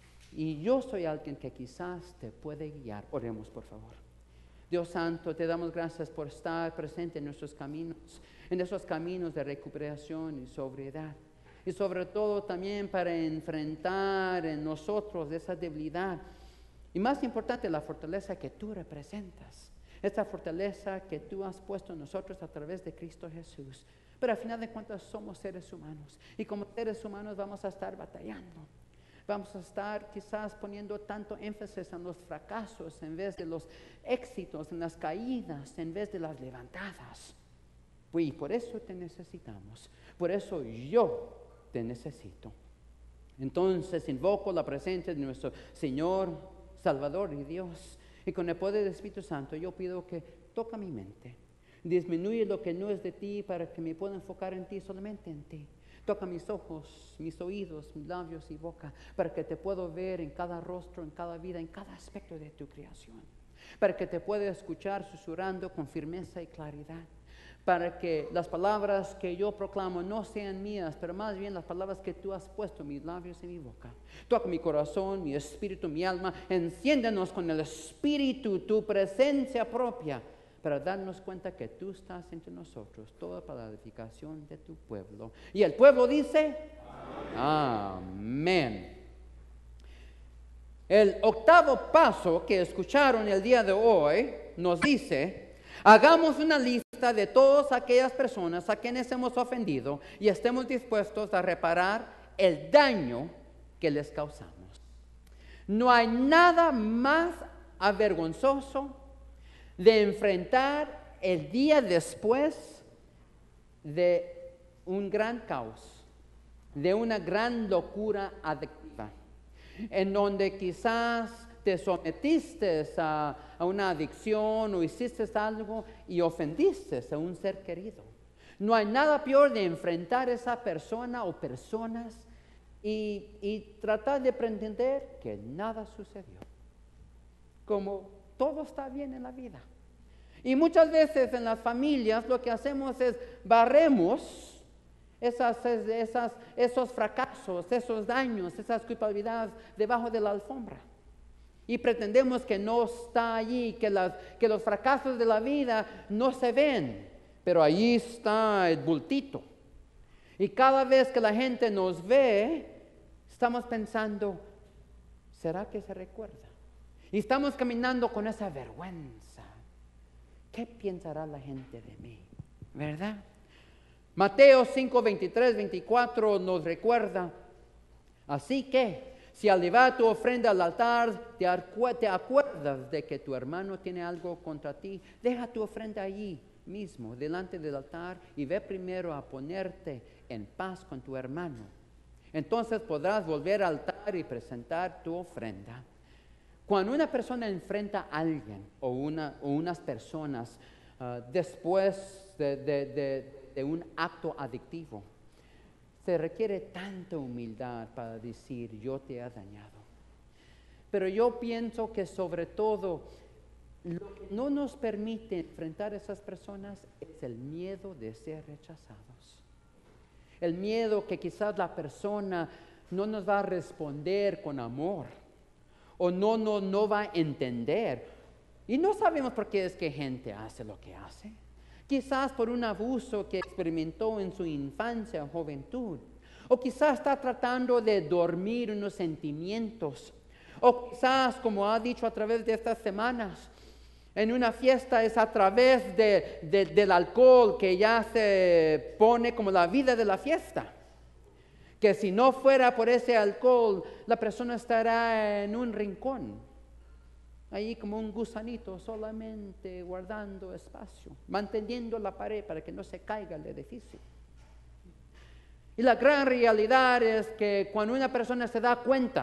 Y yo soy alguien que quizás te puede guiar. Oremos, por favor. Dios Santo, te damos gracias por estar presente en nuestros caminos, en esos caminos de recuperación y sobriedad. Y sobre todo también para enfrentar en nosotros esa debilidad. Y más importante, la fortaleza que tú representas. Esa fortaleza que tú has puesto en nosotros a través de Cristo Jesús. Pero al final de cuentas somos seres humanos. Y como seres humanos vamos a estar batallando. Vamos a estar quizás poniendo tanto énfasis en los fracasos en vez de los éxitos, en las caídas en vez de las levantadas. Y por eso te necesitamos. Por eso yo te necesito. Entonces invoco la presencia de nuestro Señor, Salvador y Dios. Y con el poder del Espíritu Santo yo pido que toca mi mente. Disminuye lo que no es de ti para que me pueda enfocar en ti, solamente en ti. Toca mis ojos, mis oídos, mis labios y boca para que te pueda ver en cada rostro, en cada vida, en cada aspecto de tu creación. Para que te pueda escuchar susurrando con firmeza y claridad. Para que las palabras que yo proclamo no sean mías, pero más bien las palabras que tú has puesto en mis labios y mi boca. Toca mi corazón, mi espíritu, mi alma. Enciéndenos con el espíritu, tu presencia propia, para darnos cuenta que tú estás entre nosotros, toda para la edificación de tu pueblo. Y el pueblo dice, amén. Amén. El octavo paso que escucharon el día de hoy nos dice, hagamos una lista de todas aquellas personas a quienes hemos ofendido y estemos dispuestos a reparar el daño que les causamos. No hay nada más avergonzoso de enfrentar el día después de un gran caos, de una gran locura adictiva, en donde quizás te sometiste a, a una adicción o hiciste algo y ofendiste a un ser querido. No hay nada peor de enfrentar a esa persona o personas y, y tratar de pretender que nada sucedió. Como todo está bien en la vida. Y muchas veces en las familias lo que hacemos es barremos esas, esas, esos fracasos, esos daños, esas culpabilidades debajo de la alfombra. Y pretendemos que no está allí, que, las, que los fracasos de la vida no se ven, pero allí está el bultito. Y cada vez que la gente nos ve, estamos pensando, ¿será que se recuerda? Y estamos caminando con esa vergüenza. ¿Qué pensará la gente de mí? ¿Verdad? Mateo cinco, veintitrés, veinticuatro nos recuerda, así que, si al llevar tu ofrenda al altar te, acu- te acuerdas de que tu hermano tiene algo contra ti, deja tu ofrenda allí mismo, delante del altar, y ve primero a ponerte en paz con tu hermano. Entonces podrás volver al altar y presentar tu ofrenda. Cuando una persona enfrenta a alguien o, una, o unas personas uh, después de, de, de de un acto adictivo. Se requiere tanta humildad para decir, yo te he dañado. Pero yo pienso que sobre todo, lo que no nos permite enfrentar a esas personas es el miedo de ser rechazados. El miedo que quizás la persona no nos va a responder con amor o no, no, no va a entender. Y no sabemos por qué es que gente hace lo que hace. Quizás por un abuso que experimentó en su infancia o juventud. O quizás está tratando de dormir unos sentimientos. O quizás, como ha dicho a través de estas semanas, en una fiesta es a través de, de, del alcohol que ya se pone como la vida de la fiesta. Que si no fuera por ese alcohol, la persona estará en un rincón, ahí como un gusanito, solamente guardando espacio, manteniendo la pared para que no se caiga el edificio. Y la gran realidad es que cuando una persona se da cuenta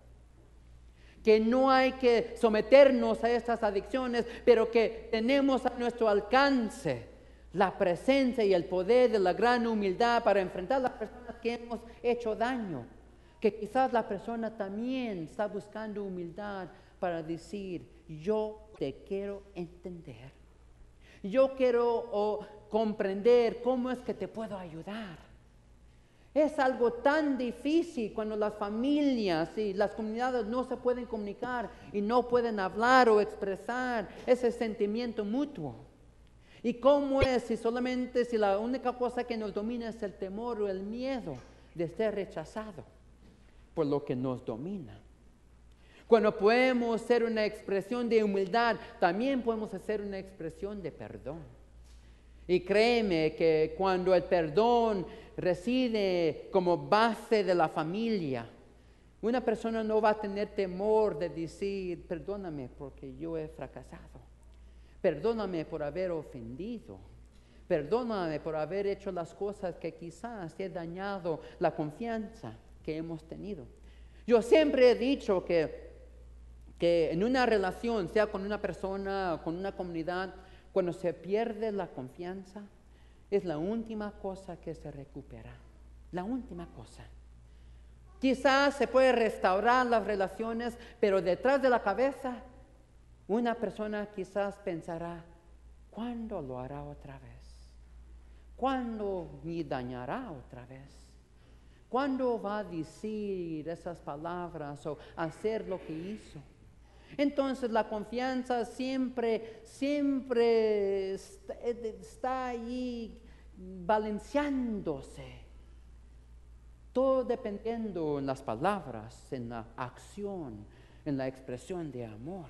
que no hay que someternos a estas adicciones, pero que tenemos a nuestro alcance la presencia y el poder de la gran humildad para enfrentar a las personas que hemos hecho daño, que quizás la persona también está buscando humildad para decir, yo te quiero entender, yo quiero oh, comprender cómo es que te puedo ayudar. Es algo tan difícil cuando las familias y las comunidades no se pueden comunicar y no pueden hablar o expresar ese sentimiento mutuo. ¿Y cómo es si solamente, si la única cosa que nos domina es el temor o el miedo de ser rechazado por lo que nos domina? Cuando podemos hacer una expresión de humildad, también podemos hacer una expresión de perdón. Y créeme que cuando el perdón reside como base de la familia, una persona no va a tener temor de decir, perdóname porque yo he fracasado. Perdóname por haber ofendido. Perdóname por haber hecho las cosas que quizás he dañado la confianza que hemos tenido. Yo siempre he dicho que, que en una relación, sea con una persona o con una comunidad, cuando se pierde la confianza, es la última cosa que se recupera. La última cosa. Quizás se puede restaurar las relaciones, pero detrás de la cabeza, una persona quizás pensará, ¿cuándo lo hará otra vez? ¿Cuándo me dañará otra vez? ¿Cuándo va a decir esas palabras o hacer lo que hizo? Entonces la confianza siempre, siempre está, está ahí balanceándose. Todo dependiendo en las palabras, en la acción, en la expresión de amor.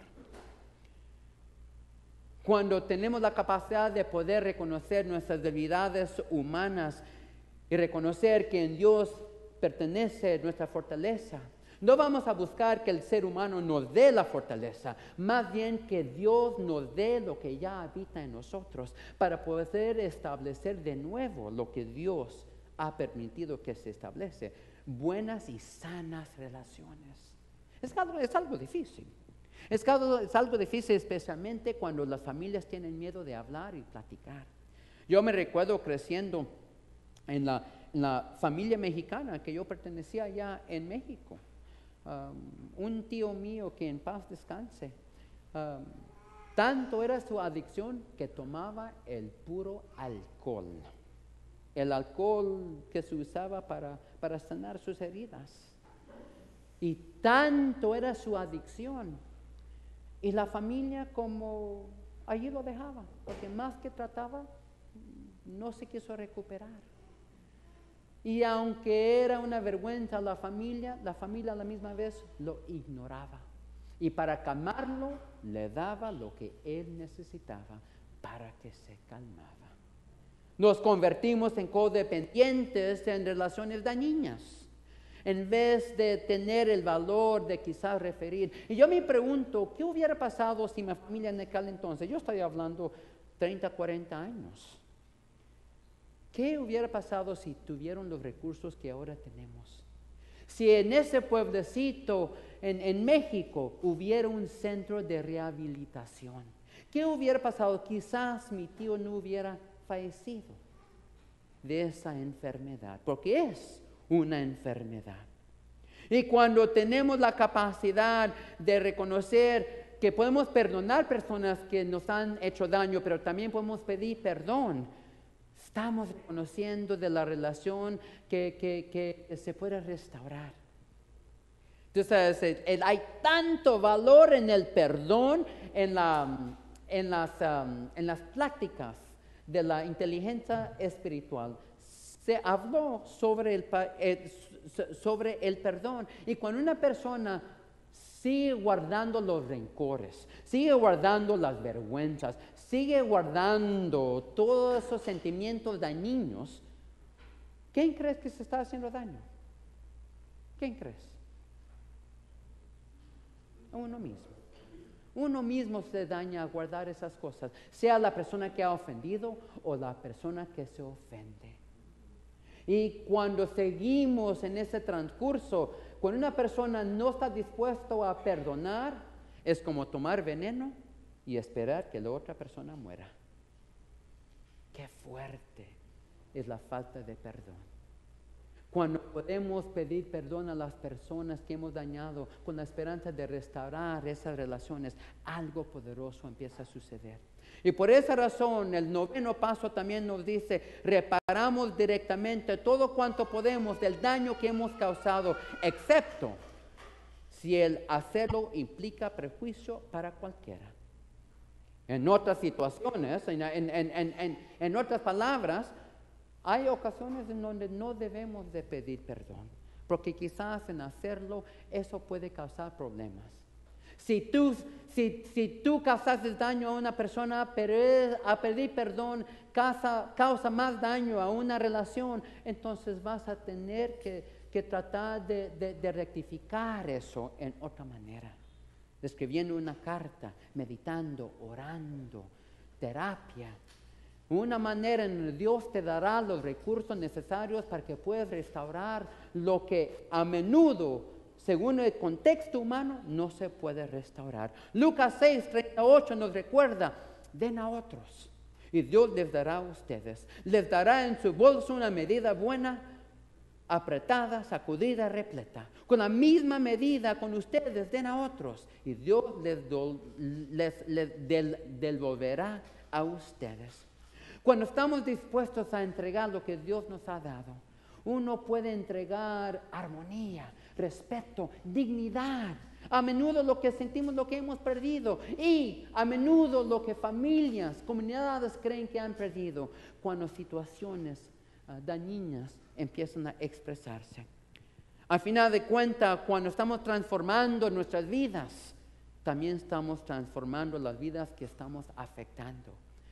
Cuando tenemos la capacidad de poder reconocer nuestras debilidades humanas y reconocer que en Dios pertenece nuestra fortaleza, no vamos a buscar que el ser humano nos dé la fortaleza, más bien que Dios nos dé lo que ya habita en nosotros para poder establecer de nuevo lo que Dios ha permitido que se establece, buenas y sanas relaciones. Es algo, es algo difícil. Es algo, es algo difícil especialmente cuando las familias tienen miedo de hablar y platicar. Yo me recuerdo creciendo en la, en la familia mexicana que yo pertenecía allá en México. Um, un tío mío que en paz descanse, um, tanto era su adicción que tomaba el puro alcohol, el alcohol que se usaba para, para sanar sus heridas, y tanto era su adicción, y la familia como allí lo dejaba, porque más que trataba, no se quiso recuperar. Y aunque era una vergüenza a la familia, la familia a la misma vez lo ignoraba. Y para calmarlo, le daba lo que él necesitaba para que se calmaba. Nos convertimos en codependientes en relaciones dañinas, en vez de tener el valor de quizás referir. Y yo me pregunto, ¿qué hubiera pasado si mi familia en aquel entonces, yo estoy hablando treinta, cuarenta años, ¿qué hubiera pasado si tuvieron los recursos que ahora tenemos? Si en ese pueblecito en, en México hubiera un centro de rehabilitación, ¿qué hubiera pasado? Quizás mi tío no hubiera fallecido. de esa enfermedad, porque es una enfermedad. Y cuando tenemos la capacidad de reconocer que podemos perdonar personas que nos han hecho daño, pero también podemos pedir perdón, estamos reconociendo de la relación que, que, que se puede restaurar. Entonces, hay tanto valor en el perdón, en, la, en, las, um, en las prácticas de la inteligencia espiritual. Se habló sobre el, eh, sobre el perdón. Y cuando una persona sigue guardando los rencores, sigue guardando las vergüenzas, sigue guardando todos esos sentimientos dañinos, ¿quién crees que se está haciendo daño? ¿Quién crees? Uno mismo. Uno mismo se daña a guardar esas cosas, sea la persona que ha ofendido o la persona que se ofende. Y cuando seguimos en ese transcurso, cuando una persona no está dispuesta a perdonar, es como tomar veneno y esperar que la otra persona muera. Qué fuerte es la falta de perdón. Cuando podemos pedir perdón a las personas que hemos dañado con la esperanza de restaurar esas relaciones, algo poderoso empieza a suceder. Y por esa razón el noveno paso también nos dice, reparamos directamente todo cuanto podemos del daño que hemos causado, excepto si el hacerlo implica prejuicio para cualquiera. En otras situaciones, en, en, en, en, en otras palabras, hay ocasiones en donde no debemos de pedir perdón, porque quizás en hacerlo eso puede causar problemas. Si tú, si, si tú causaste daño a una persona, pero a pedir perdón causa, causa más daño a una relación, entonces vas a tener que, que tratar de, de, de rectificar eso en otra manera. Escribiendo una carta, meditando, orando, terapia. Una manera en que Dios te dará los recursos necesarios para que puedas restaurar lo que a menudo, según el contexto humano, no se puede restaurar. Lucas seis, treinta y ocho nos recuerda, den a otros y Dios les dará a ustedes. Les dará en su bolso una medida buena, apretada, sacudida, repleta. Con la misma medida con ustedes den a otros y Dios les, do, les, les del, devolverá a ustedes. Cuando estamos dispuestos a entregar lo que Dios nos ha dado, uno puede entregar armonía, respeto, dignidad. A menudo lo que sentimos, lo que hemos perdido. Y a menudo lo que familias, comunidades creen que han perdido. Cuando situaciones uh, dañinas empiezan a expresarse. Al final de cuentas, cuando estamos transformando nuestras vidas, también estamos transformando las vidas que estamos afectando.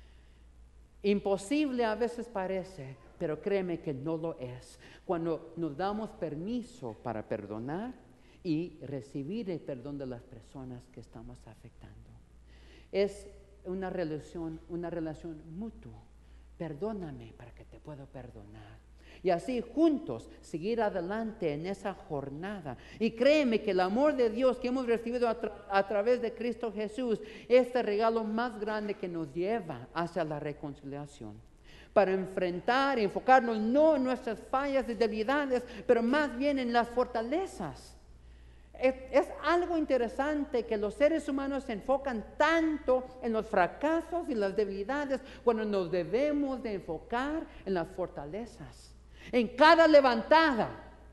Imposible a veces parece, pero créeme que no lo es. Cuando nos damos permiso para perdonar y recibir el perdón de las personas que estamos afectando. Es una relación, una relación mutua. Perdóname para que te pueda perdonar. Y así juntos seguir adelante en esa jornada. Y créeme que el amor de Dios que hemos recibido a, tra- a través de Cristo Jesús es el regalo más grande que nos lleva hacia la reconciliación. Para enfrentar y enfocarnos no en nuestras fallas y debilidades, pero más bien en las fortalezas. Es, es algo interesante que los seres humanos se enfocan tanto en los fracasos y las debilidades cuando nos debemos de enfocar en las fortalezas. En cada levantada,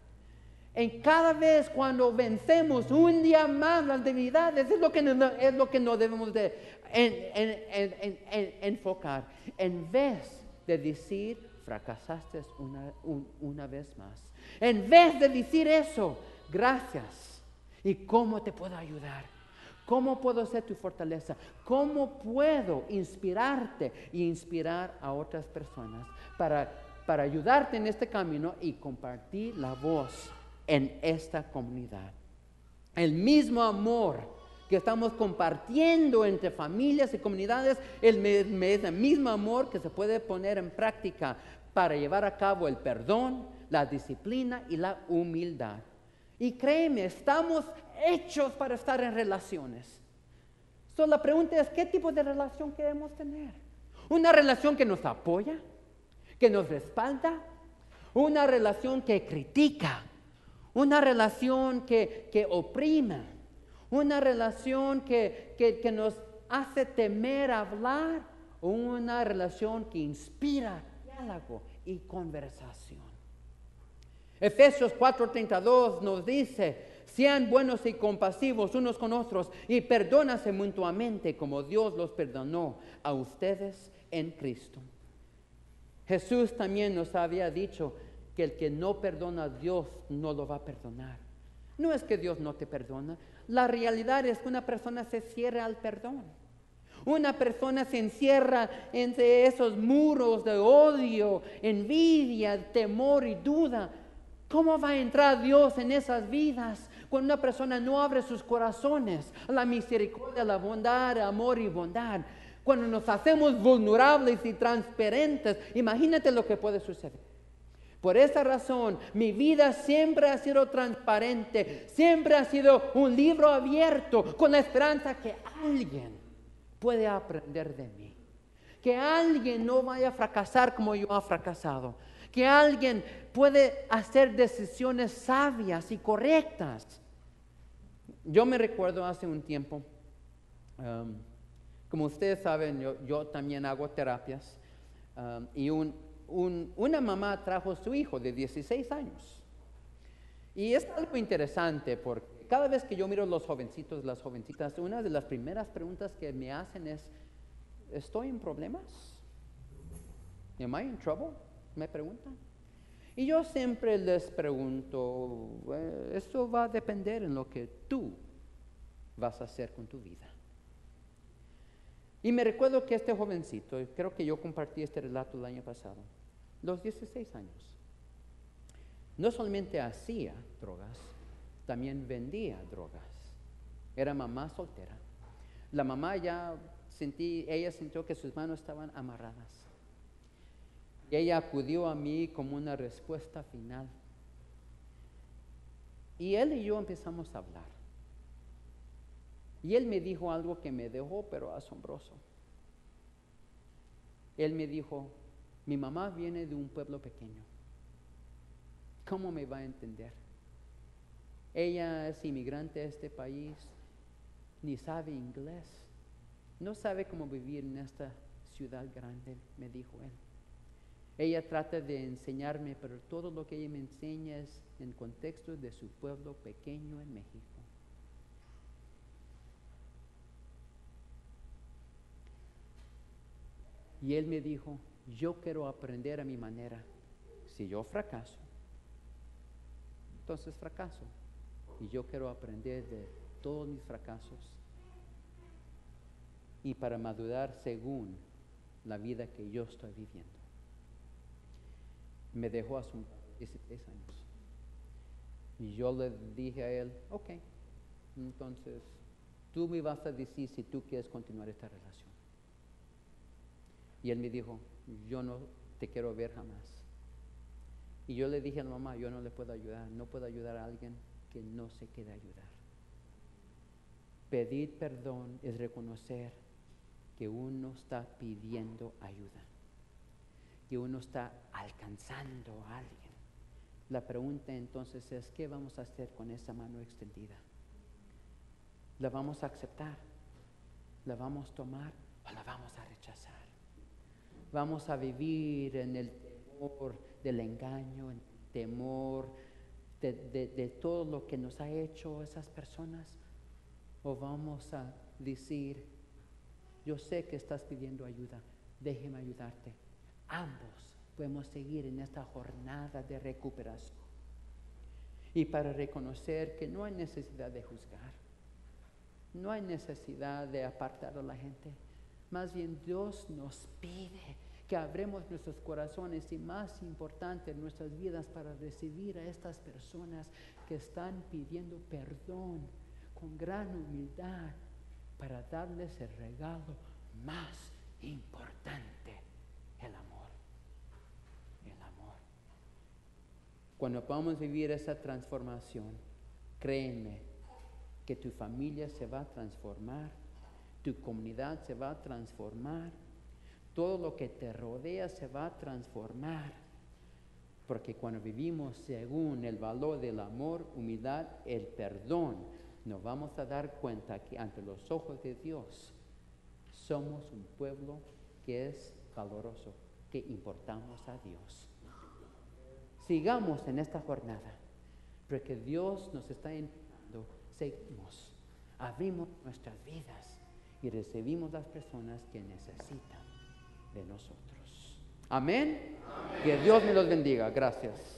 en cada vez cuando vencemos un día más las debilidades, es lo que nos, es lo que nos debemos de en, en, en, en, enfocar. En vez de decir, fracasaste una, un, una vez más. En vez de decir eso, gracias. ¿Y cómo te puedo ayudar? ¿Cómo puedo ser tu fortaleza? ¿Cómo puedo inspirarte y inspirar a otras personas para, para ayudarte en este camino y compartir la voz en esta comunidad? El mismo amor que estamos compartiendo entre familias y comunidades, el, el mismo amor que se puede poner en práctica para llevar a cabo el perdón, la disciplina y la humildad. Y créeme, estamos hechos para estar en relaciones. So, la pregunta es, ¿qué tipo de relación queremos tener? ¿Una relación que nos apoya? que nos respalda, una relación que critica, una relación que, que oprime, una relación que, que, que nos hace temer hablar, o una relación que inspira diálogo y conversación. Efesios cuatro treinta y dos nos dice: sean buenos y compasivos unos con otros y perdónase mutuamente como Dios los perdonó a ustedes en Cristo. Jesús también nos había dicho que el que no perdona a Dios no lo va a perdonar. No es que Dios no te perdona. La realidad es que una persona se cierra al perdón. Una persona se encierra entre esos muros de odio, envidia, temor y duda. ¿Cómo va a entrar Dios en esas vidas cuando una persona no abre sus corazones a la misericordia, la bondad, amor y bondad? Cuando nos hacemos vulnerables y transparentes, imagínate lo que puede suceder. Por esa razón, mi vida siempre ha sido transparente, siempre ha sido un libro abierto con la esperanza que alguien puede aprender de mí, que alguien no vaya a fracasar como yo he fracasado, que alguien puede hacer decisiones sabias y correctas. Yo me recuerdo hace un tiempo, um, como ustedes saben, yo, yo también hago terapias, um, y un, un, una mamá trajo a su hijo de dieciséis años. Y es algo interesante porque cada vez que yo miro a los jovencitos, las jovencitas, una de las primeras preguntas que me hacen es: ¿estoy en problemas? ¿Am I in trouble? Me preguntan. Y yo siempre les pregunto, eh, esto va a depender en lo que tú vas a hacer con tu vida. Y me recuerdo que este jovencito, creo que yo compartí este relato el año pasado, los dieciséis años, no solamente hacía drogas, también vendía drogas. Era mamá soltera. La mamá ya sentí, ella sintió que sus manos estaban amarradas. Y ella acudió a mí como una respuesta final. Y él y yo empezamos a hablar. Y él me dijo algo que me dejó pero asombroso. Él me dijo: mi mamá viene de un pueblo pequeño. ¿Cómo me va a entender? Ella es inmigrante a este país, ni sabe inglés, no sabe cómo vivir en esta ciudad grande, me dijo él. Ella trata de enseñarme, pero todo lo que ella me enseña es en contexto de su pueblo pequeño en México. Y él me dijo: yo quiero aprender a mi manera. Si yo fracaso, entonces fracaso. Y yo quiero aprender de todos mis fracasos y para madurar según la vida que yo estoy viviendo. Me dejó a sus dieciséis años. Y yo le dije a él: ok, entonces tú me vas a decir si tú quieres continuar esta relación. Y él me dijo: yo no te quiero ver jamás. Y yo le dije a la mamá: yo no le puedo ayudar, no puedo ayudar a alguien que no se quiere ayudar. Pedir perdón es reconocer que uno está pidiendo ayuda, que uno está alcanzando a alguien. La pregunta entonces es: ¿qué vamos a hacer con esa mano extendida? ¿La vamos a aceptar? ¿La vamos a tomar o la vamos a rechazar? ¿Vamos a vivir en el temor del engaño, en el temor de, de, de todo lo que nos ha hecho esas personas? ¿O vamos a decir: yo sé que estás pidiendo ayuda, déjeme ayudarte? Ambos podemos seguir en esta jornada de recuperación. Y para reconocer que no hay necesidad de juzgar, no hay necesidad de apartar a la gente. Más bien Dios nos pide que abremos nuestros corazones y, más importante, nuestras vidas para recibir a estas personas que están pidiendo perdón con gran humildad, para darles el regalo más importante: el amor. El amor. Cuando podamos vivir esa transformación, créeme que tu familia se va a transformar, tu comunidad se va a transformar, todo lo que te rodea se va a transformar. Porque cuando vivimos según el valor del amor, humildad, el perdón, nos vamos a dar cuenta que ante los ojos de Dios somos un pueblo que es valoroso, que importamos a Dios. Sigamos en esta jornada, porque Dios nos está invitando, seguimos, abrimos nuestras vidas y recibimos las personas que necesitan de nosotros. Amén. Amén. Que Dios me los bendiga. Gracias.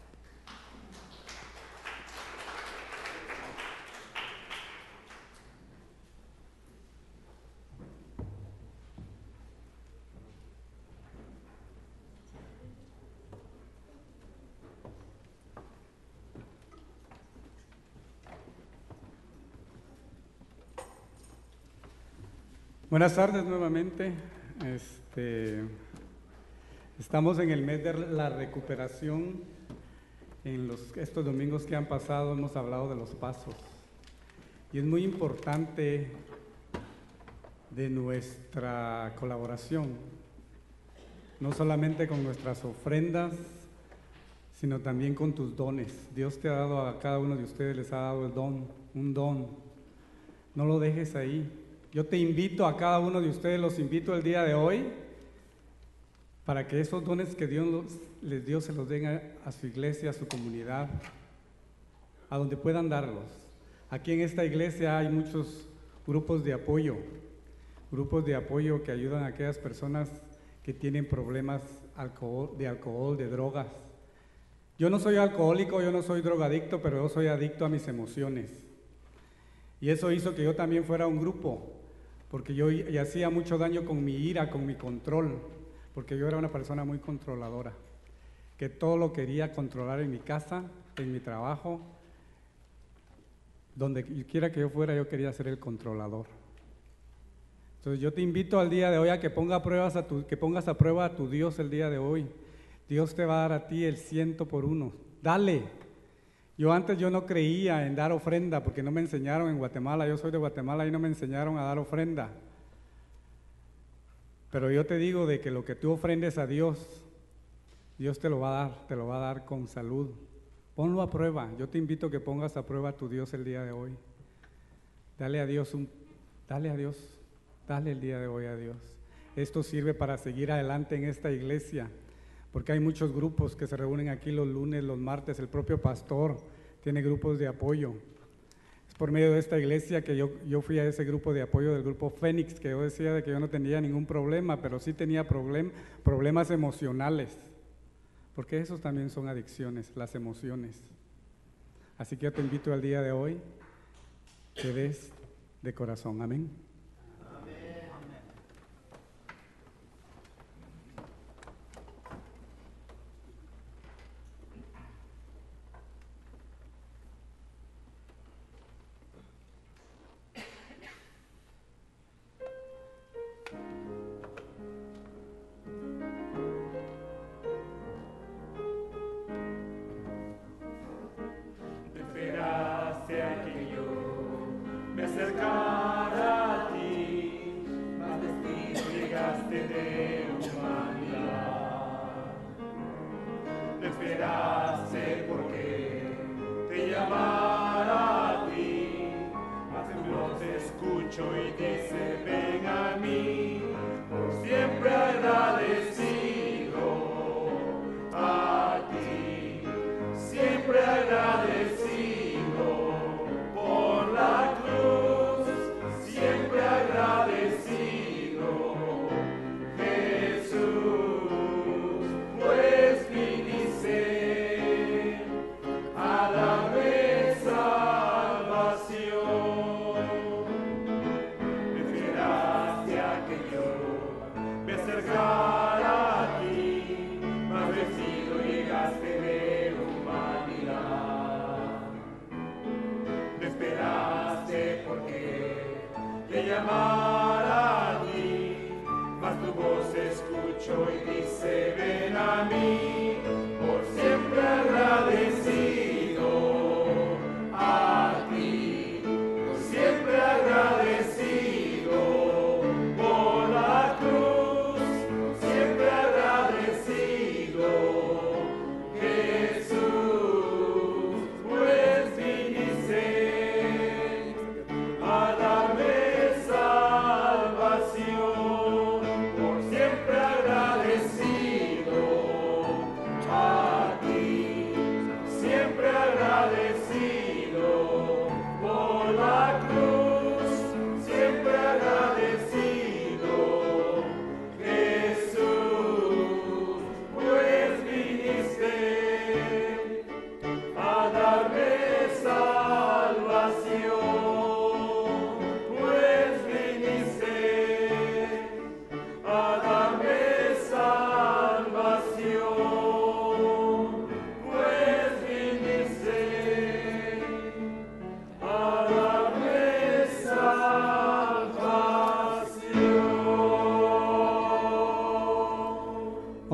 Buenas tardes nuevamente. Este, estamos en el mes de la recuperación. En los, estos domingos que han pasado hemos hablado de los pasos. Y es muy importante de nuestra colaboración, no solamente con nuestras ofrendas, sino también con tus dones. Dios te ha dado a cada uno de ustedes, les ha dado el don, un don. No lo dejes ahí. Yo te invito a cada uno de ustedes, los invito el día de hoy, para que esos dones que Dios los, les dio se los den a, a su iglesia, a su comunidad, a donde puedan darlos. Aquí en esta iglesia hay muchos grupos de apoyo, grupos de apoyo que ayudan a aquellas personas que tienen problemas alcohol, de alcohol, de drogas. Yo no soy alcohólico, yo no soy drogadicto, pero yo soy adicto a mis emociones. Y eso hizo que yo también fuera un grupo, porque yo y hacía mucho daño con mi ira, con mi control, porque yo era una persona muy controladora, que todo lo quería controlar en mi casa, en mi trabajo, donde quiera que yo fuera, yo quería ser el controlador. Entonces yo te invito al día de hoy a que, ponga pruebas a tu, que pongas a prueba a tu Dios el día de hoy. Dios te va a dar a ti el ciento por uno. Dale. Yo antes yo no creía en dar ofrenda porque no me enseñaron en Guatemala, yo soy de Guatemala y no me enseñaron a dar ofrenda. Pero yo te digo de que lo que tú ofrendes a Dios, Dios te lo va a dar, te lo va a dar con salud. Ponlo a prueba, yo te invito a que pongas a prueba a tu Dios el día de hoy. Dale a Dios, un, dale a Dios, dale el día de hoy a Dios. Esto sirve para seguir adelante en esta iglesia. Porque hay muchos grupos que se reúnen aquí los lunes, los martes, el propio pastor tiene grupos de apoyo. Es por medio de esta iglesia que yo, yo fui a ese grupo de apoyo del grupo Fénix, que yo decía de que yo no tenía ningún problema, pero sí tenía problem, problemas emocionales, porque esos también son adicciones, las emociones. Así que yo te invito al día de hoy que des de corazón. Amén.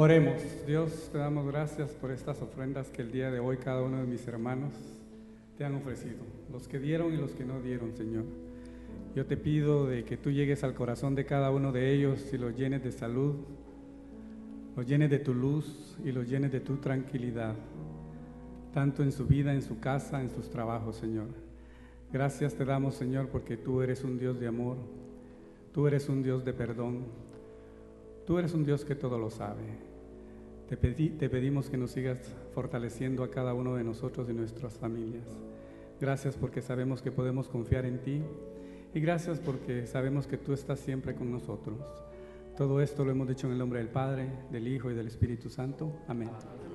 Oremos. Dios, te damos gracias por estas ofrendas que el día de hoy cada uno de mis hermanos te han ofrecido, los que dieron y los que no dieron, Señor. Yo te pido de que tú llegues al corazón de cada uno de ellos y los llenes de salud, los llenes de tu luz y los llenes de tu tranquilidad, tanto en su vida, en su casa, en sus trabajos, Señor. Gracias te damos, Señor, porque tú eres un Dios de amor, tú eres un Dios de perdón, tú eres un Dios que todo lo sabe. Te, pedí, te pedimos que nos sigas fortaleciendo a cada uno de nosotros y nuestras familias. Gracias porque sabemos que podemos confiar en ti y gracias porque sabemos que tú estás siempre con nosotros. Todo esto lo hemos dicho en el nombre del Padre, del Hijo y del Espíritu Santo. Amén.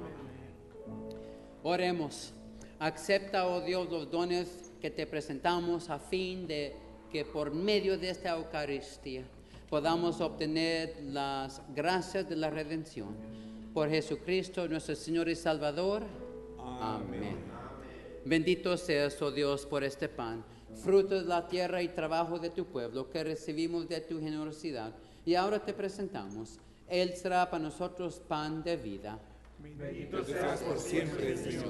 Oremos. Acepta, oh Dios, los dones que te presentamos a fin de que por medio de esta Eucaristía podamos obtener las gracias de la redención. Por Jesucristo, nuestro Señor y Salvador. Amén. Amén. Bendito seas, oh Dios, por este pan, fruto de la tierra y trabajo de tu pueblo, que recibimos de tu generosidad. Y ahora te presentamos. Él será para nosotros pan de vida. Bendito seas por siempre, Señor.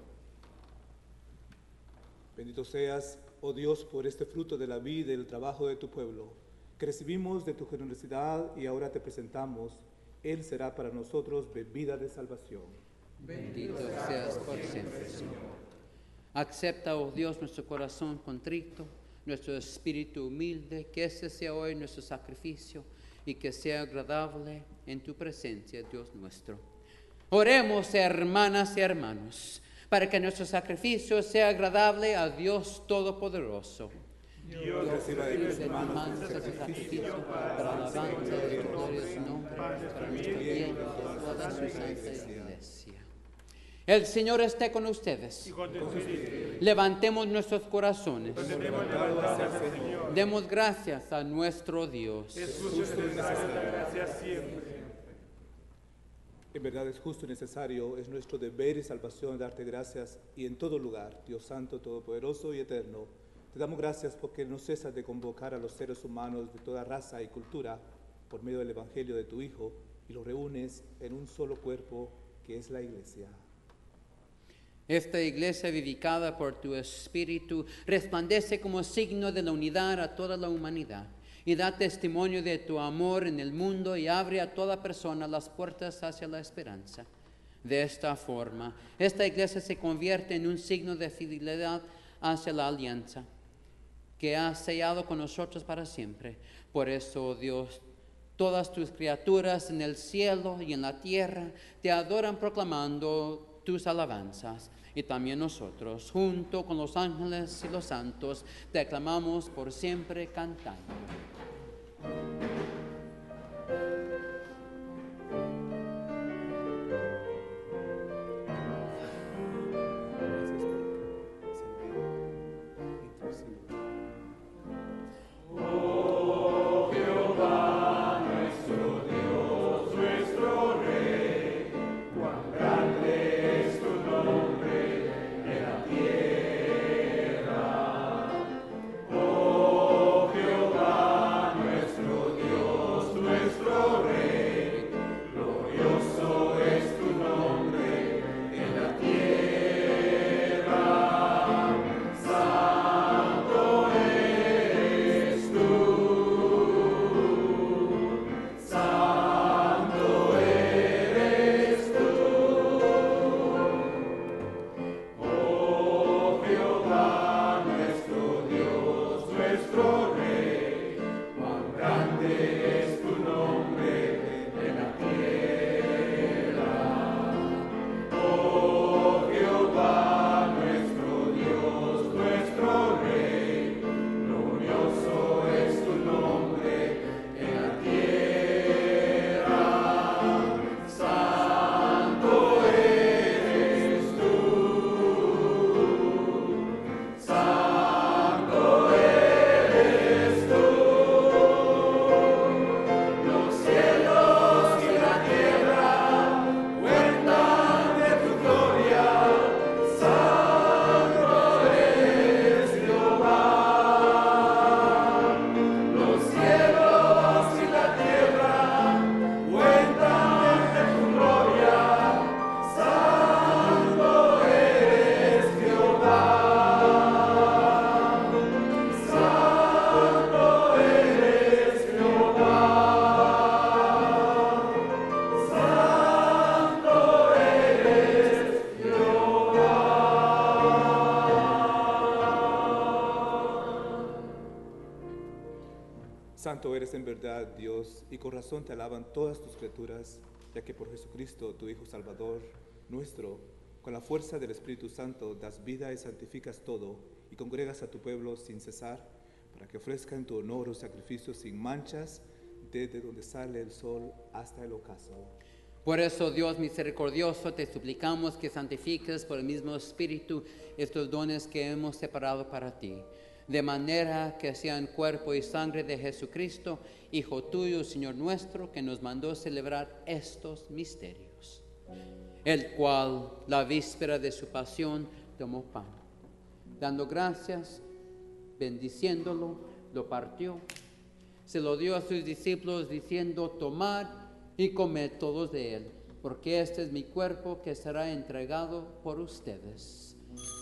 Bendito seas, oh Dios, por este fruto de la vida y el trabajo de tu pueblo, que recibimos de tu generosidad y ahora te presentamos. Él será para nosotros bebida de salvación. Bendito seas por siempre, Señor. Acepta, oh Dios, nuestro corazón contrito, nuestro espíritu humilde, que ese sea hoy nuestro sacrificio y que sea agradable en tu presencia, Dios nuestro. Oremos, hermanas y hermanos, para que nuestro sacrificio sea agradable a Dios Todopoderoso. Dios reciba de mis manos este sacrificio para la alabanza de tu glorioso nombre, para nuestro bien y de toda su santa iglesia. El Señor esté con ustedes. Levantemos nuestros corazones. Demos gracias a nuestro Dios. Es justo y necesario. Gracias siempre. En verdad es justo y necesario, es nuestro deber y salvación darte gracias y en todo lugar, Dios Santo, Todopoderoso y Eterno. Te damos gracias porque no cesas de convocar a los seres humanos de toda raza y cultura por medio del Evangelio de tu Hijo y los reúnes en un solo cuerpo que es la Iglesia. Esta iglesia vivificada por tu Espíritu resplandece como signo de la unidad a toda la humanidad y da testimonio de tu amor en el mundo y abre a toda persona las puertas hacia la esperanza. De esta forma, esta iglesia se convierte en un signo de fidelidad hacia la alianza que has sellado con nosotros para siempre. Por eso, oh Dios, todas tus criaturas en el cielo y en la tierra te adoran proclamando tus alabanzas. Y también nosotros, junto con los ángeles y los santos, te aclamamos por siempre cantando. Oh Jehová, Santo eres en verdad, Dios, y con razón te alaban todas tus criaturas, ya que por Jesucristo, tu Hijo Salvador, nuestro, con la fuerza del Espíritu Santo, das vida y santificas todo, y congregas a tu pueblo sin cesar, para que ofrezca en tu honor un sacrificio sin manchas, desde donde sale el sol hasta el ocaso. Por eso, Dios misericordioso, te suplicamos que santifiques por el mismo Espíritu estos dones que hemos separado para ti, de manera que sean cuerpo y sangre de Jesucristo, Hijo tuyo, Señor nuestro, que nos mandó celebrar estos misterios, el cual, la víspera de su pasión, tomó pan, dando gracias, bendiciéndolo, lo partió, se lo dio a sus discípulos diciendo: tomad y comed todos de él, porque este es mi cuerpo que será entregado por ustedes.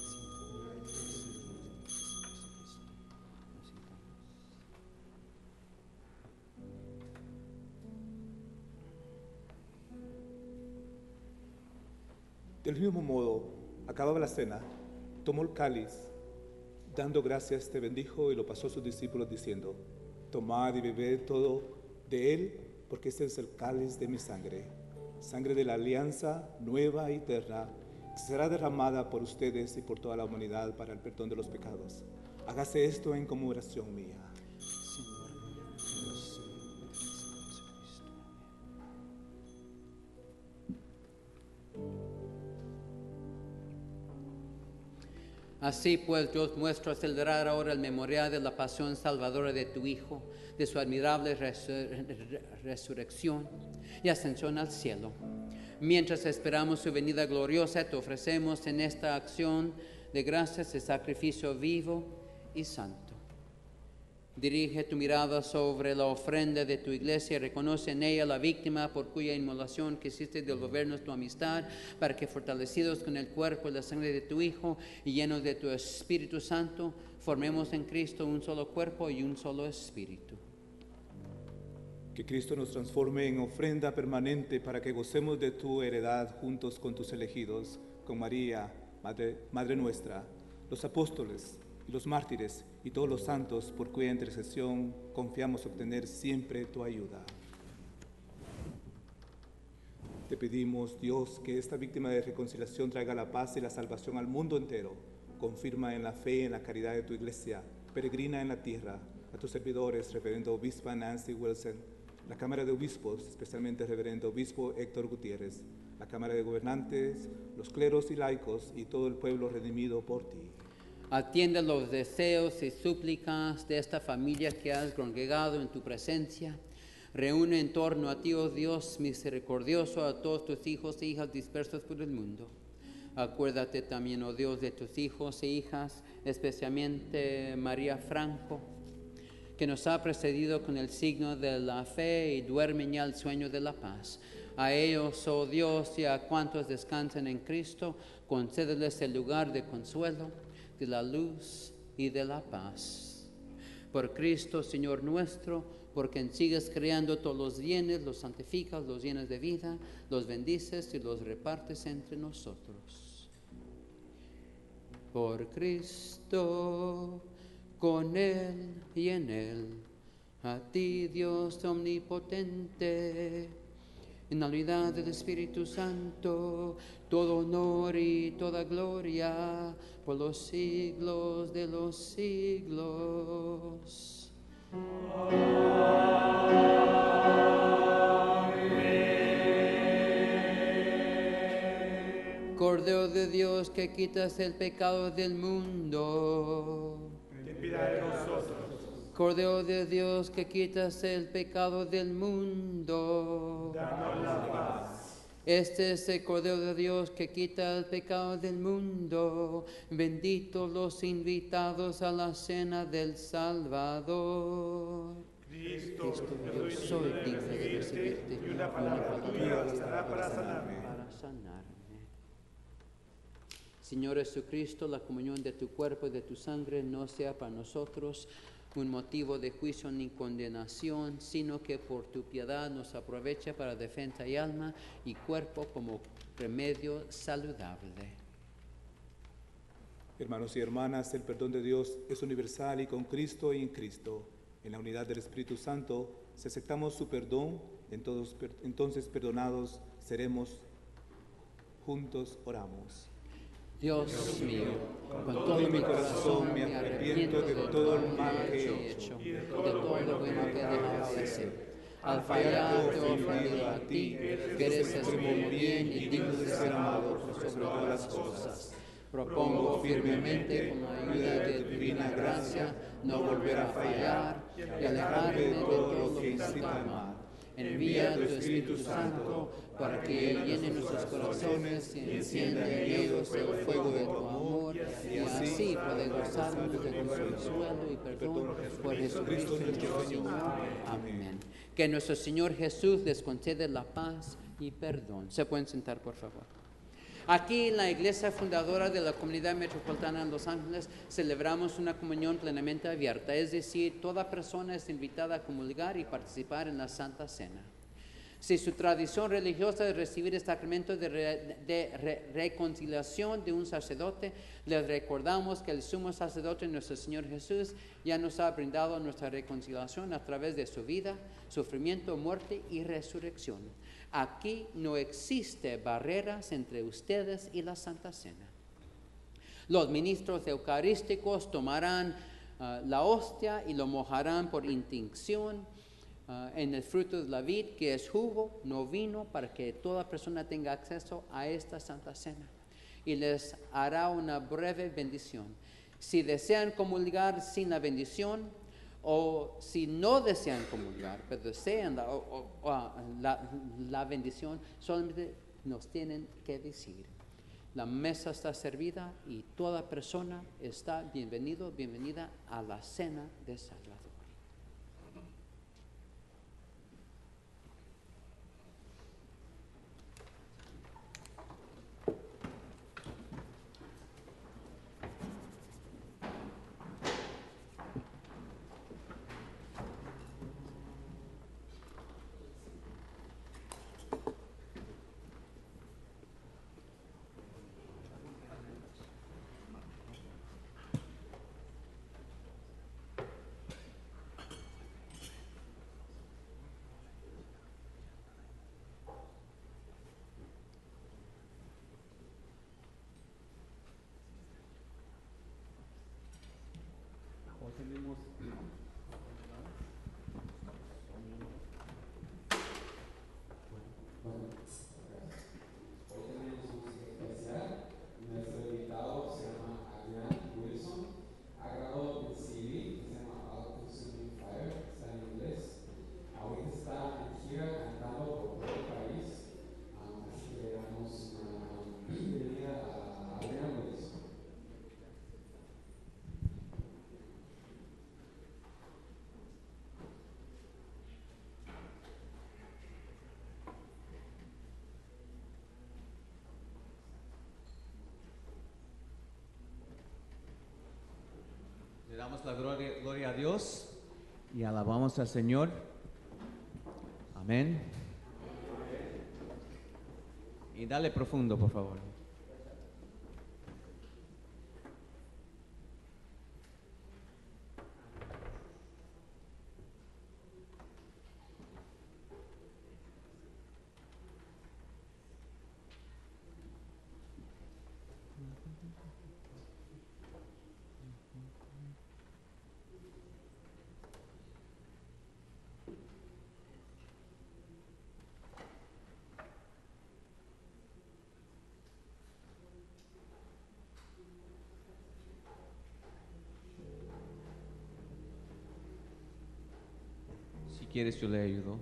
Del mismo modo, acababa la cena, tomó el cáliz, dando gracias, te bendijo y lo pasó a sus discípulos diciendo: tomad y bebed todo de él, porque este es el cáliz de mi sangre, sangre de la alianza nueva y eterna, que será derramada por ustedes y por toda la humanidad para el perdón de los pecados. Hágase esto en conmemoración mía. Así pues, Dios muestra celebrar ahora el memorial de la pasión salvadora de tu Hijo, de su admirable resur- resurrección y ascensión al cielo. Mientras esperamos su venida gloriosa, te ofrecemos en esta acción de gracias el sacrificio vivo y santo. Dirige tu mirada sobre la ofrenda de tu iglesia y reconoce en ella la víctima por cuya inmolación quisiste devolvernos tu amistad, para que, fortalecidos con el cuerpo y la sangre de tu Hijo y llenos de tu Espíritu Santo, formemos en Cristo un solo cuerpo y un solo espíritu. Que Cristo nos transforme en ofrenda permanente para que gocemos de tu heredad juntos con tus elegidos, con María, Madre, Madre nuestra, los apóstoles y los mártires y todos los santos, por cuya intercesión confiamos obtener siempre tu ayuda. Te pedimos, Dios, que esta víctima de reconciliación traiga la paz y la salvación al mundo entero. Confirma en la fe y en la caridad de tu iglesia, peregrina en la tierra, a tus servidores, reverendo obispa Nancy Wilson, la Cámara de Obispos, especialmente reverendo obispo Héctor Gutiérrez, la Cámara de Gobernantes, los cleros y laicos y todo el pueblo redimido por ti. Atiende los deseos y súplicas de esta familia que has congregado en tu presencia. Reúne en torno a ti, oh Dios misericordioso, a todos tus hijos e hijas dispersos por el mundo. Acuérdate también, oh Dios, de tus hijos e hijas, especialmente María Franco, que nos ha precedido con el signo de la fe y duermen ya el sueño de la paz. A ellos, oh Dios, y a cuantos descansan en Cristo, concédeles el lugar de consuelo, de la luz y de la paz. Por Cristo, Señor nuestro, por quien sigues creando todos los bienes, los santificas, los llenas de vida, los bendices y los repartes entre nosotros. Por Cristo, con Él y en Él, a ti, Dios omnipotente, en la unidad del Espíritu Santo, todo honor y toda gloria por los siglos de los siglos. Amén. Cordero de Dios, que quitas el pecado del mundo, ten piedad de nosotros. Cordero de Dios, que quitas el pecado del mundo, danos la paz. Este es el Cordero de Dios que quita el pecado del mundo. Benditos los invitados a la cena del Salvador. Cristo, Cristo, yo soy digno de recibirte y una palabra tuya bastará para sanarme. para sanarme. Señor Jesucristo, la comunión de tu cuerpo y de tu sangre no sea para nosotros un motivo de juicio ni condenación, sino que por tu piedad nos aprovecha para defensa y alma y cuerpo como remedio saludable. Hermanos y hermanas, el perdón de Dios es universal y con Cristo y en Cristo. En la unidad del Espíritu Santo, si aceptamos su perdón, entonces, entonces perdonados seremos. Juntos oramos. Dios mío, Con todo mi corazón me arrepiento de todo el mal que he hecho, de todo lo bueno que he dejado de hacer. Al fallar te he ofendido a ti, que eres el supremo bien y digno de ser amado por sobre todas las cosas. Propongo firmemente, con la ayuda de tu divina gracia, no volver a fallar y alejarme de todo lo que incita al mal. Envía tu Espíritu Santo para que Él llene nuestros corazones y encienda en ellos el fuego de tu amor, y así poder gozarnos de tu consuelo y perdón por Jesucristo nuestro Señor. Amén. Que nuestro Señor Jesús les conceda la paz y perdón. Se pueden sentar, por favor. Aquí en la iglesia fundadora de la Comunidad Metropolitana en Los Ángeles celebramos una comunión plenamente abierta, es decir, toda persona es invitada a comulgar y participar en la Santa Cena. Si su tradición religiosa es recibir el sacramento de, re, de re, reconciliación de un sacerdote, les recordamos que el sumo sacerdote, nuestro Señor Jesús, ya nos ha brindado nuestra reconciliación a través de su vida, sufrimiento, muerte y resurrección. Aquí no existe barreras entre ustedes y la Santa Cena. Los ministros eucarísticos tomarán uh, la hostia y lo mojarán por intinción uh, en el fruto de la vid, que es jugo, no vino, para que toda persona tenga acceso a esta Santa Cena. Y les hará una breve bendición. Si desean comulgar sin la bendición, o si no desean comulgar, pero desean la, o, o, o, la, la bendición, solamente nos tienen que decir. La mesa está servida y toda persona está bienvenido, bienvenida a la cena de Salvador. Tenemos Le damos la gloria, gloria a Dios y alabamos al Señor. Amén. Y dale profundo, por favor. Si quieres, yo le ayudo.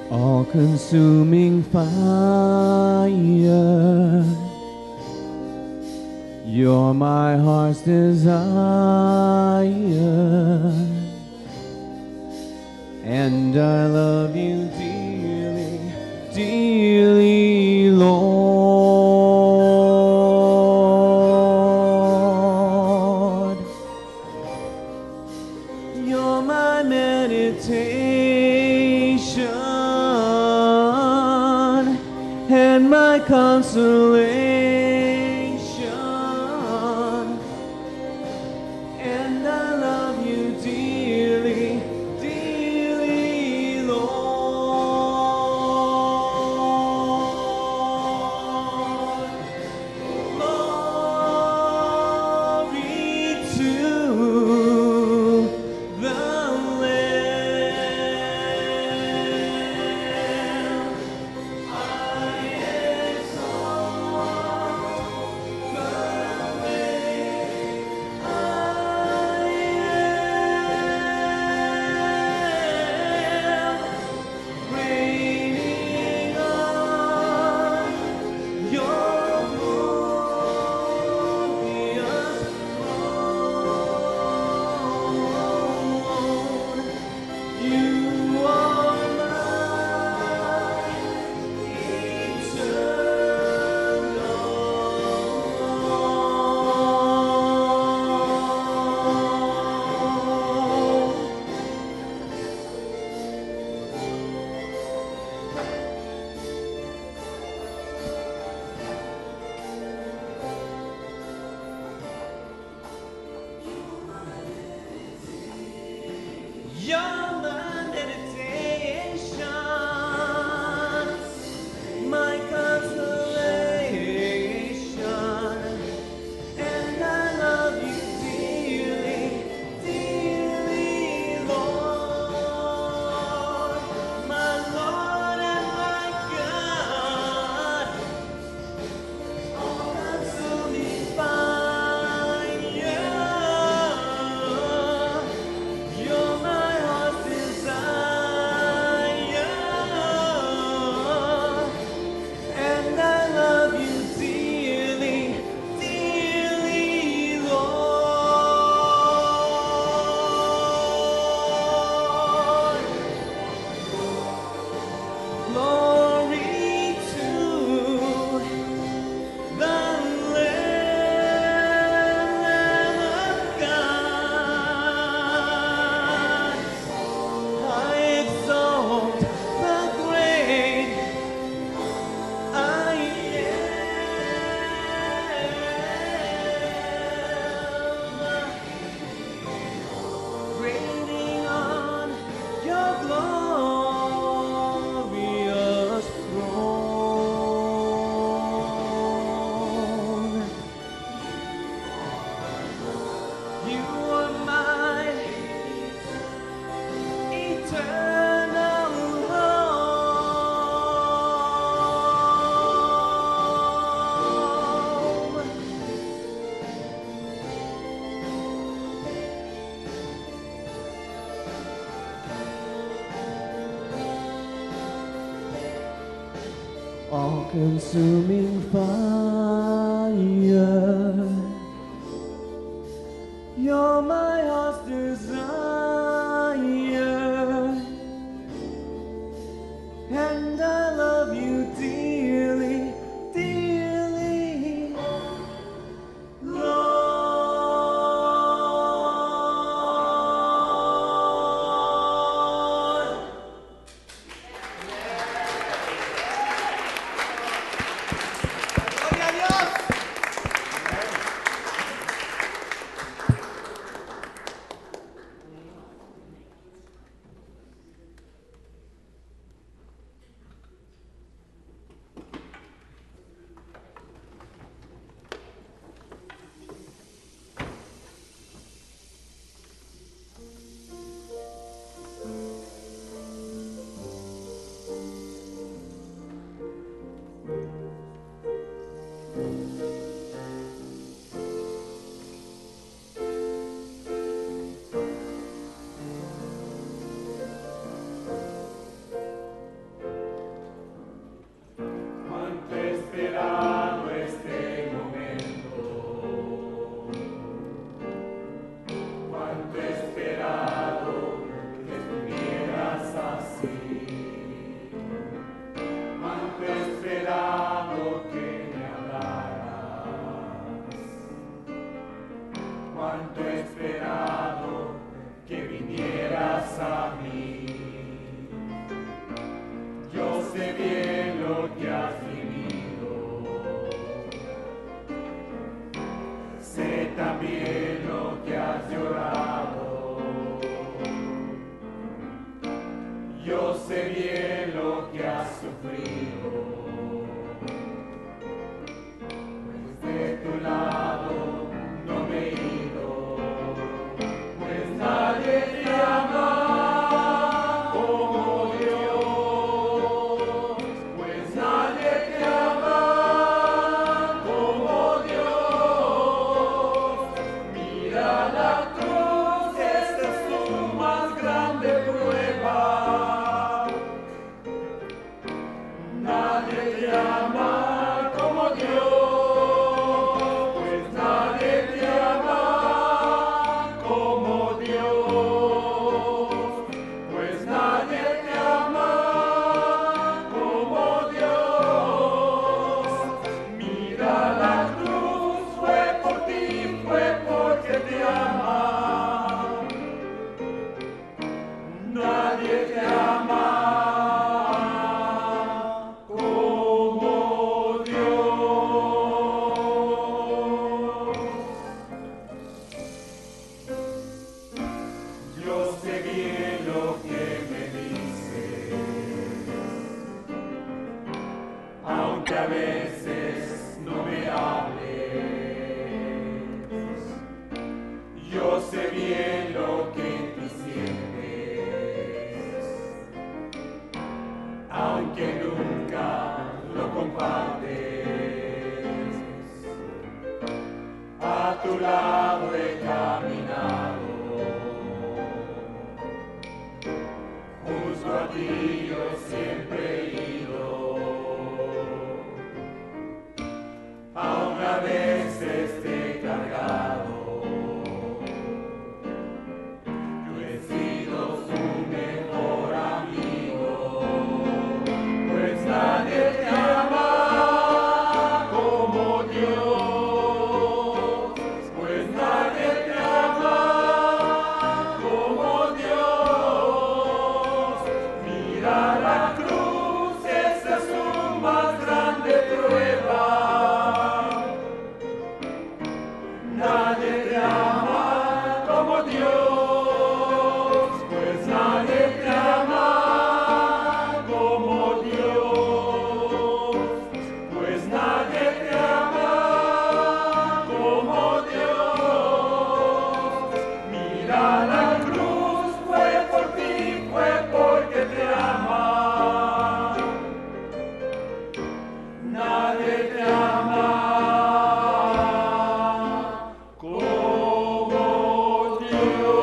all-consuming fire. You're my heart's desire, and I love you dearly, dearly, Lord. You're my meditation and my consolation. All-consuming fire, you're my heart's desire, and I love you dearly, dearly, Lord. cuánto he esperado que vinieras a mí. Yo sé bien lo que has vivido, sé también lo que has llorado. Yo sé bien lo que has sufrido, pues de tu lado no me he ido, pues nadie te ama como Dios, pues nadie te ama como Dios. Mira la cruz, esta es tu más grande prueba. Nadie te ama como Dios, pues nadie te ama como Dios, pues nadie te ama como Dios. Mira la cruz, fue por ti, fue porque te ama. Nadie te ama como Dios. Yo sé bien lo que me dices, aunque a veces no me hables. Yo sé bien lo que en ti sientes, aunque nunca lo compartes. A tu lado he caminado, justo a ti yo siempre he ido, aun a veces te he cargado. Yo he sido su mejor amigo, pues nadie te ama como Dios, pues nadie te ama como Dios. Mira la cruz, esa es su más grande prueba. Nadie te ama como Dios, pues nadie te ama como Dios, pues nadie te ama como Dios. Mira la cruz, fue por ti, fue porque te ama. Nadie te ama como Dios.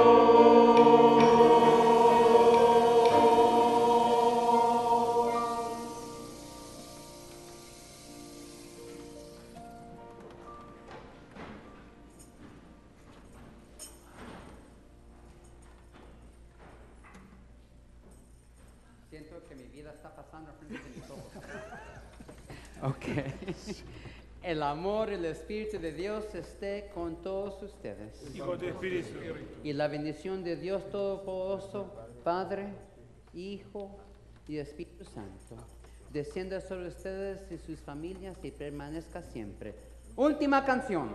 Siento que mi vida está pasando frente de mis ojos. Ok. El amor y el Espíritu de Dios esté con todos ustedes. Y con tu espíritu. Y la bendición de Dios Todopoderoso, Padre, Hijo y Espíritu Santo, descienda sobre ustedes y sus familias y permanezca siempre. Última canción.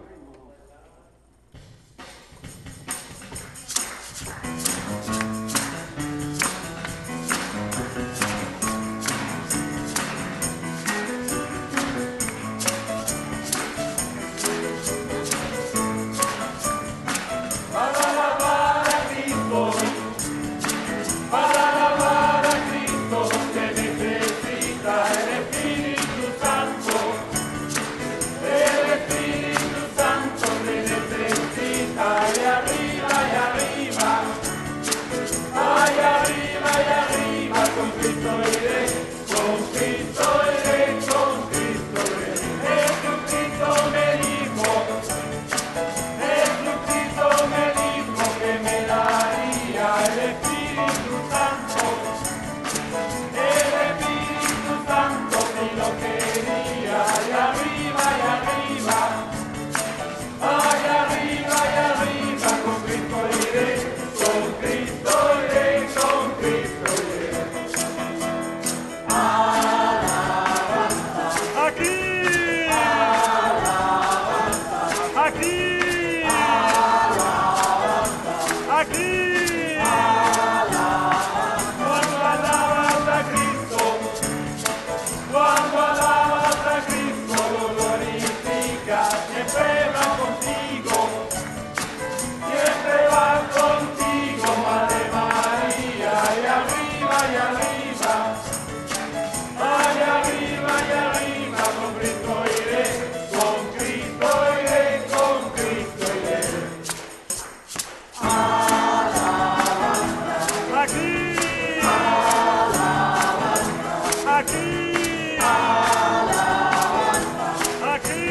Para alabar a Cristo, para alabar a Cristo, se necesita el Espíritu Santo, el Espíritu Santo. Aquí. Cuando alabas a Cristo, cuando alabas a Cristo, lo glorificas, siempre va contigo, siempre va contigo, Madre María, y arriba, y arriba, allá arriba, y arriba, con Cristo iré, con Cristo iré, con Cristo iré. Aquí, aquí, aquí.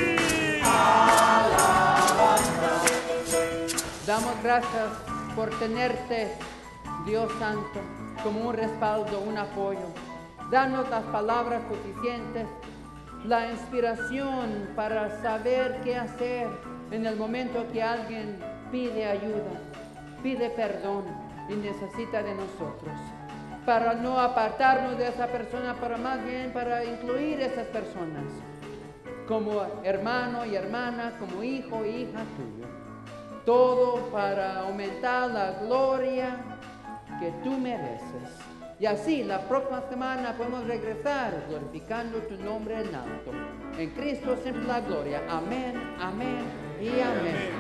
Damos gracias por tenerte, Dios Santo, como un respaldo, un apoyo. Danos las palabras suficientes, la inspiración para saber qué hacer en el momento que alguien pide ayuda, pide perdón y necesita de nosotros. Para no apartarnos de esa persona, pero más bien para incluir esas personas como hermano y hermana, como hijo e hija tuyo. Todo para aumentar la gloria que tú mereces. Y así la próxima semana podemos regresar glorificando tu nombre en alto. En Cristo siempre la gloria. Amén, amén y amén.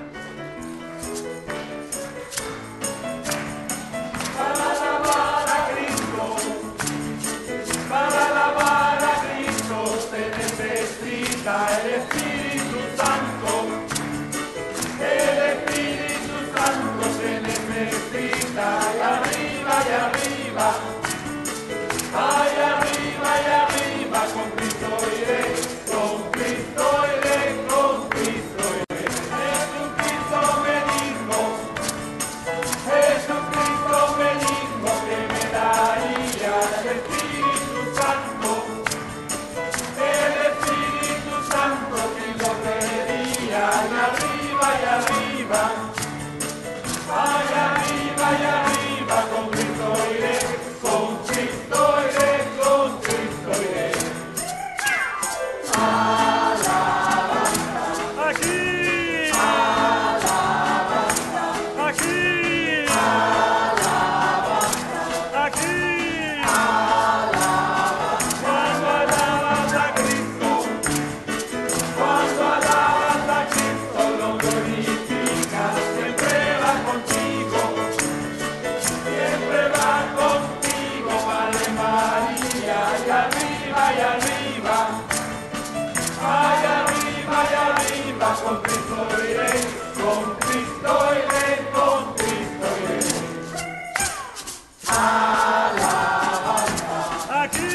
Para alabar a Cristo, para alabar a Cristo se necesita el Espíritu Santo. El Espíritu Santo se necesita, y arriba, y arriba, ay, arriba, y arriba, con Cristo iré, con Cristo iré, con Cristo iré. Jesucristo me dijo, Jesucristo me dijo que me daría el Espíritu Santo, el Espíritu Santo que lo pedía, y arriba, y arriba, ay, arriba, y arriba, con Cristo iré, con Cristo iré, con Cristo iré. Alabanza. Aquí. Alabanza. Aquí. Alabanza. Aquí. Alabanza. Cuando alabas a Cristo, cuando alabas a Cristo, lo glorificas, siempre va contigo, siempre va contigo, Madre María, y arriba, y arriba, ay, arriba, y arriba, con Cristo iré, con Cristo iré, con Cristo iré. Alabanza. Aquí.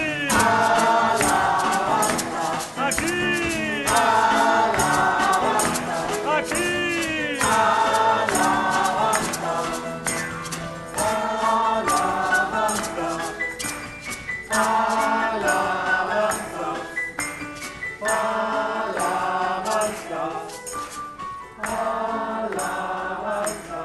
Alabanza. Aquí. Alabanza. Aquí. Alabanza. Alabanza. Alabanza. Alabanza. Alabanza.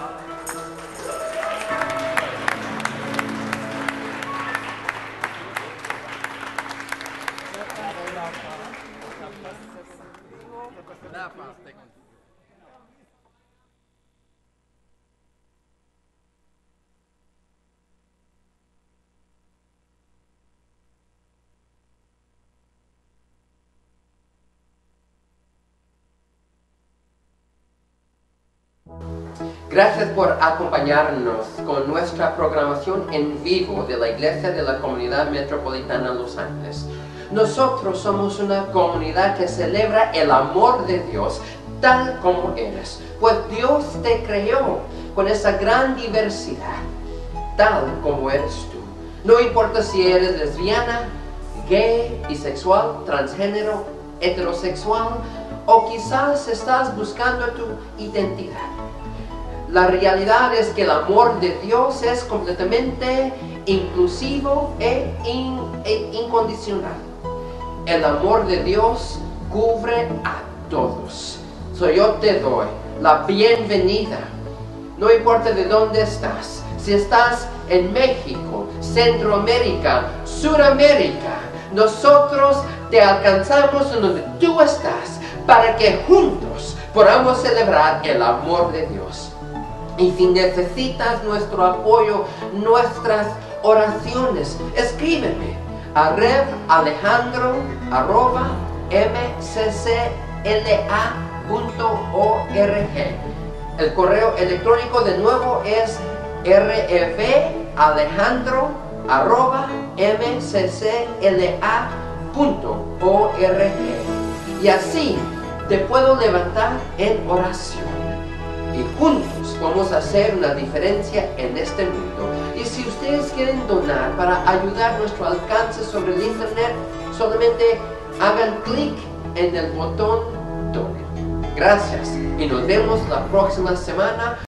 Gracias por acompañarnos con nuestra programación en vivo de la Iglesia de la Comunidad Metropolitana Los Ángeles. Nosotros somos una comunidad que celebra el amor de Dios tal como eres, pues Dios te creó con esa gran diversidad, tal como eres tú. No importa si eres lesbiana, gay, bisexual, transgénero, heterosexual, o quizás estás buscando tu identidad. La realidad es que el amor de Dios es completamente inclusivo e, in, e incondicional. El amor de Dios cubre a todos. So yo te doy la bienvenida. No importa de dónde estás. Si estás en México, Centroamérica, Suramérica, nosotros te alcanzamos en donde tú estás para que juntos podamos celebrar el amor de Dios. Y si necesitas nuestro apoyo, nuestras oraciones, escríbeme a revalejandro arroba m c c l a punto org. El correo electrónico de nuevo es rvalejandro arroba m c c l a punto org. Y así te puedo levantar en oración. Y juntos vamos a hacer una diferencia en este mundo. Y si ustedes quieren donar para ayudar nuestro alcance sobre el internet, solamente hagan clic en el botón Donen. Gracias y nos vemos la próxima semana.